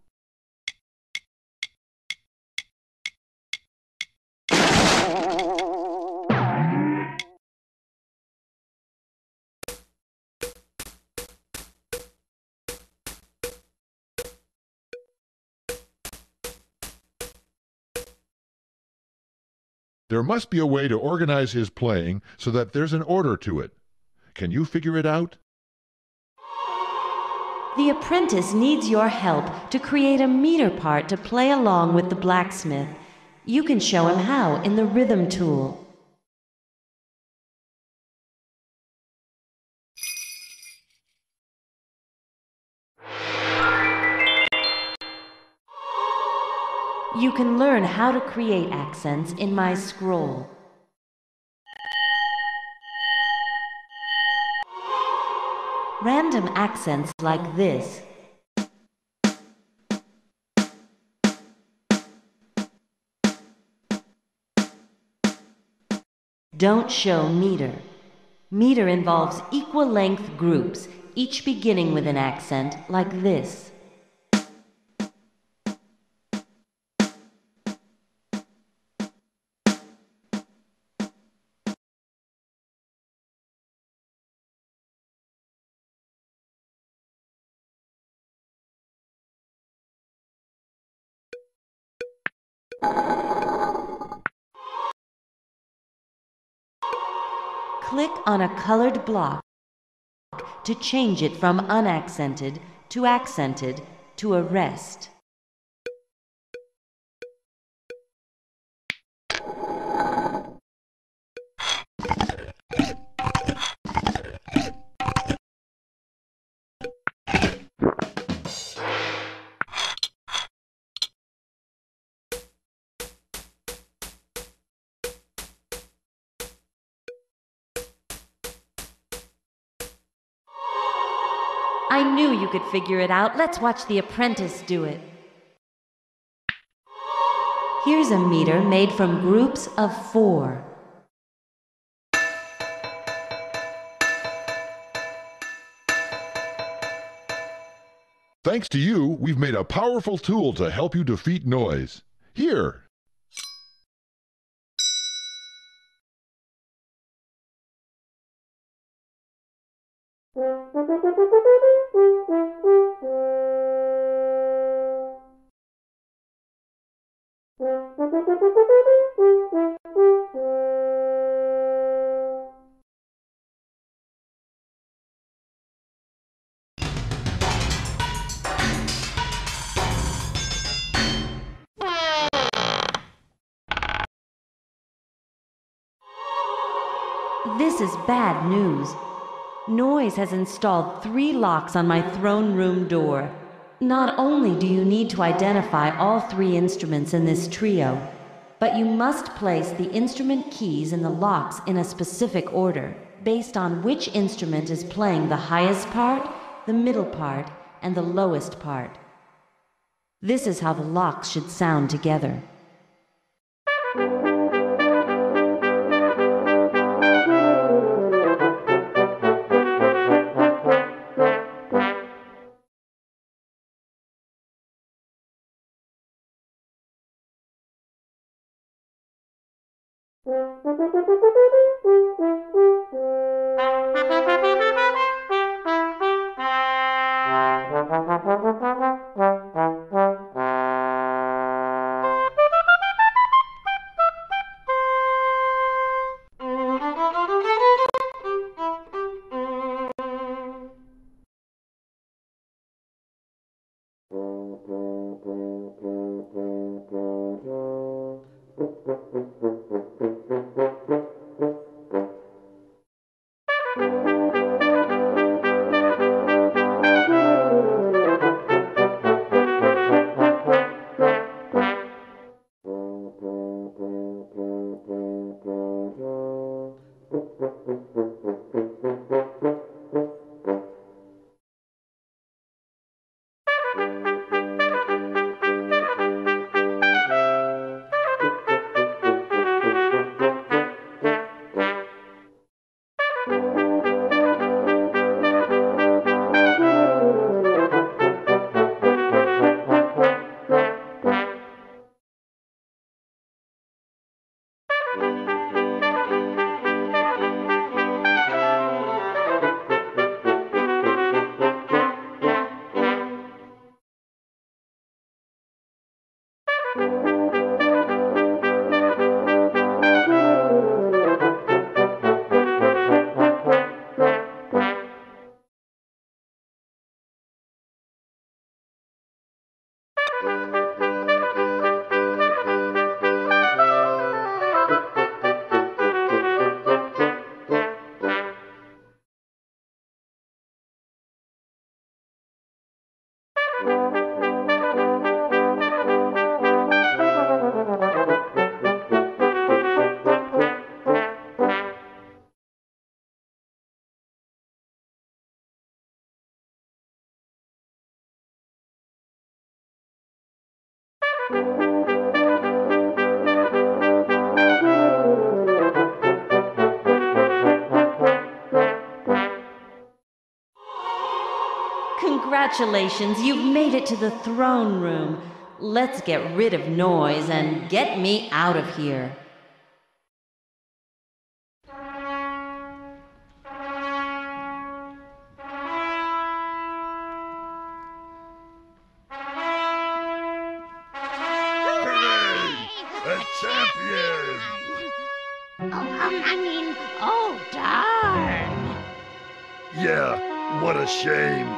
There must be a way to organize his playing so that there's an order to it. Can you figure it out? The apprentice needs your help to create a meter part to play along with the blacksmith. You can show him how in the rhythm tool. You can learn how to create accents in my scroll. Random accents like this don't show meter. Meter involves equal length groups, each beginning with an accent like this. Click on a colored block to change it from unaccented to accented to a rest. I knew you could figure it out. Let's watch the apprentice do it. Here's a meter made from groups of 4. Thanks to you, we've made a powerful tool to help you defeat noise. Here. This is bad news. Noise has installed 3 locks on my throne room door. Not only do you need to identify all 3 instruments in this trio, but you must place the instrument keys in the locks in a specific order, based on which instrument is playing the highest part, the middle part, and the lowest part. This is how the locks should sound together. Congratulations, you've made it to the throne room. Let's get rid of noise and get me out of here. A champion! Oh, darn. Yeah, what a shame.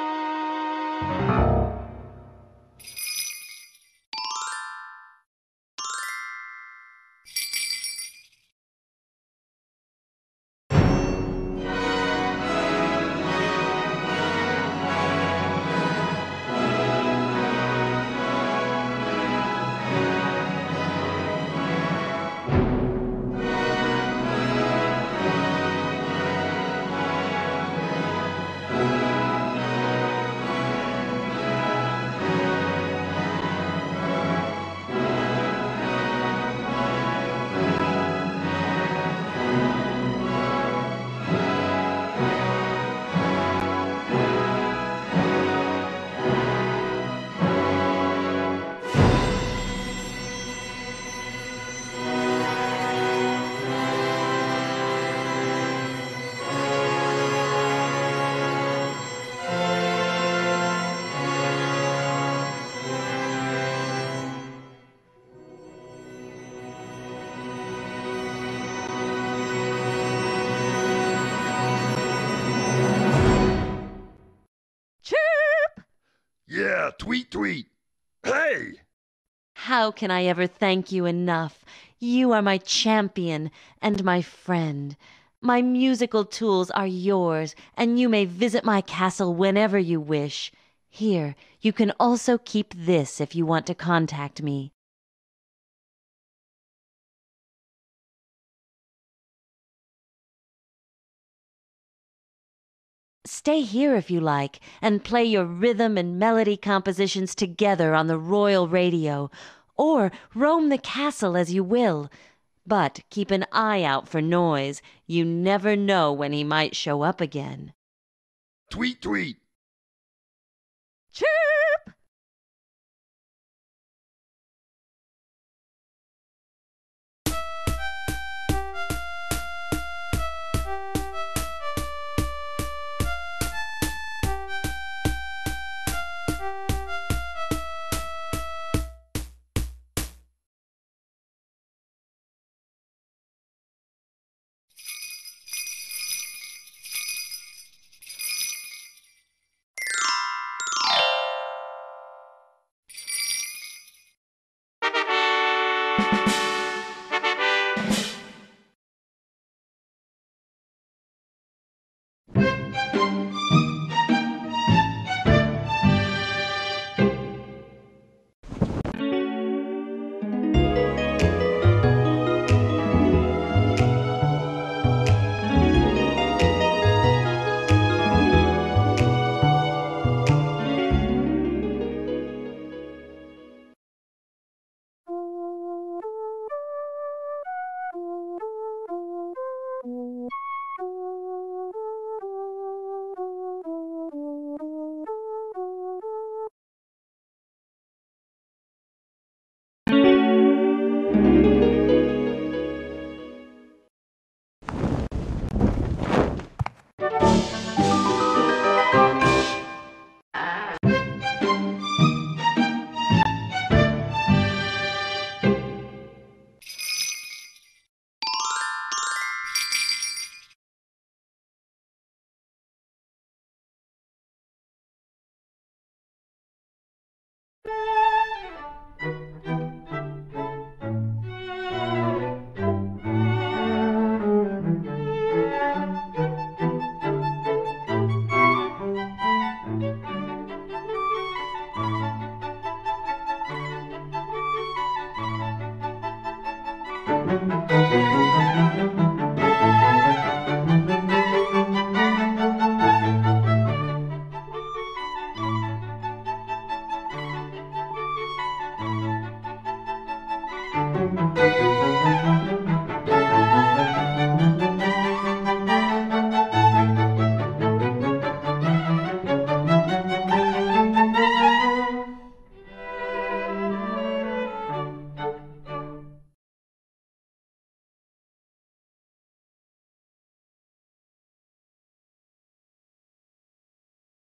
Yeah, tweet, tweet. Hey! How can I ever thank you enough? You are my champion and my friend. My musical tools are yours, and you may visit my castle whenever you wish. Here, you can also keep this if you want to contact me. Stay here if you like, and play your rhythm and melody compositions together on the royal radio, or roam the castle as you will. But keep an eye out for Noise. You never know when he might show up again. Tweet, tweet. Chirp!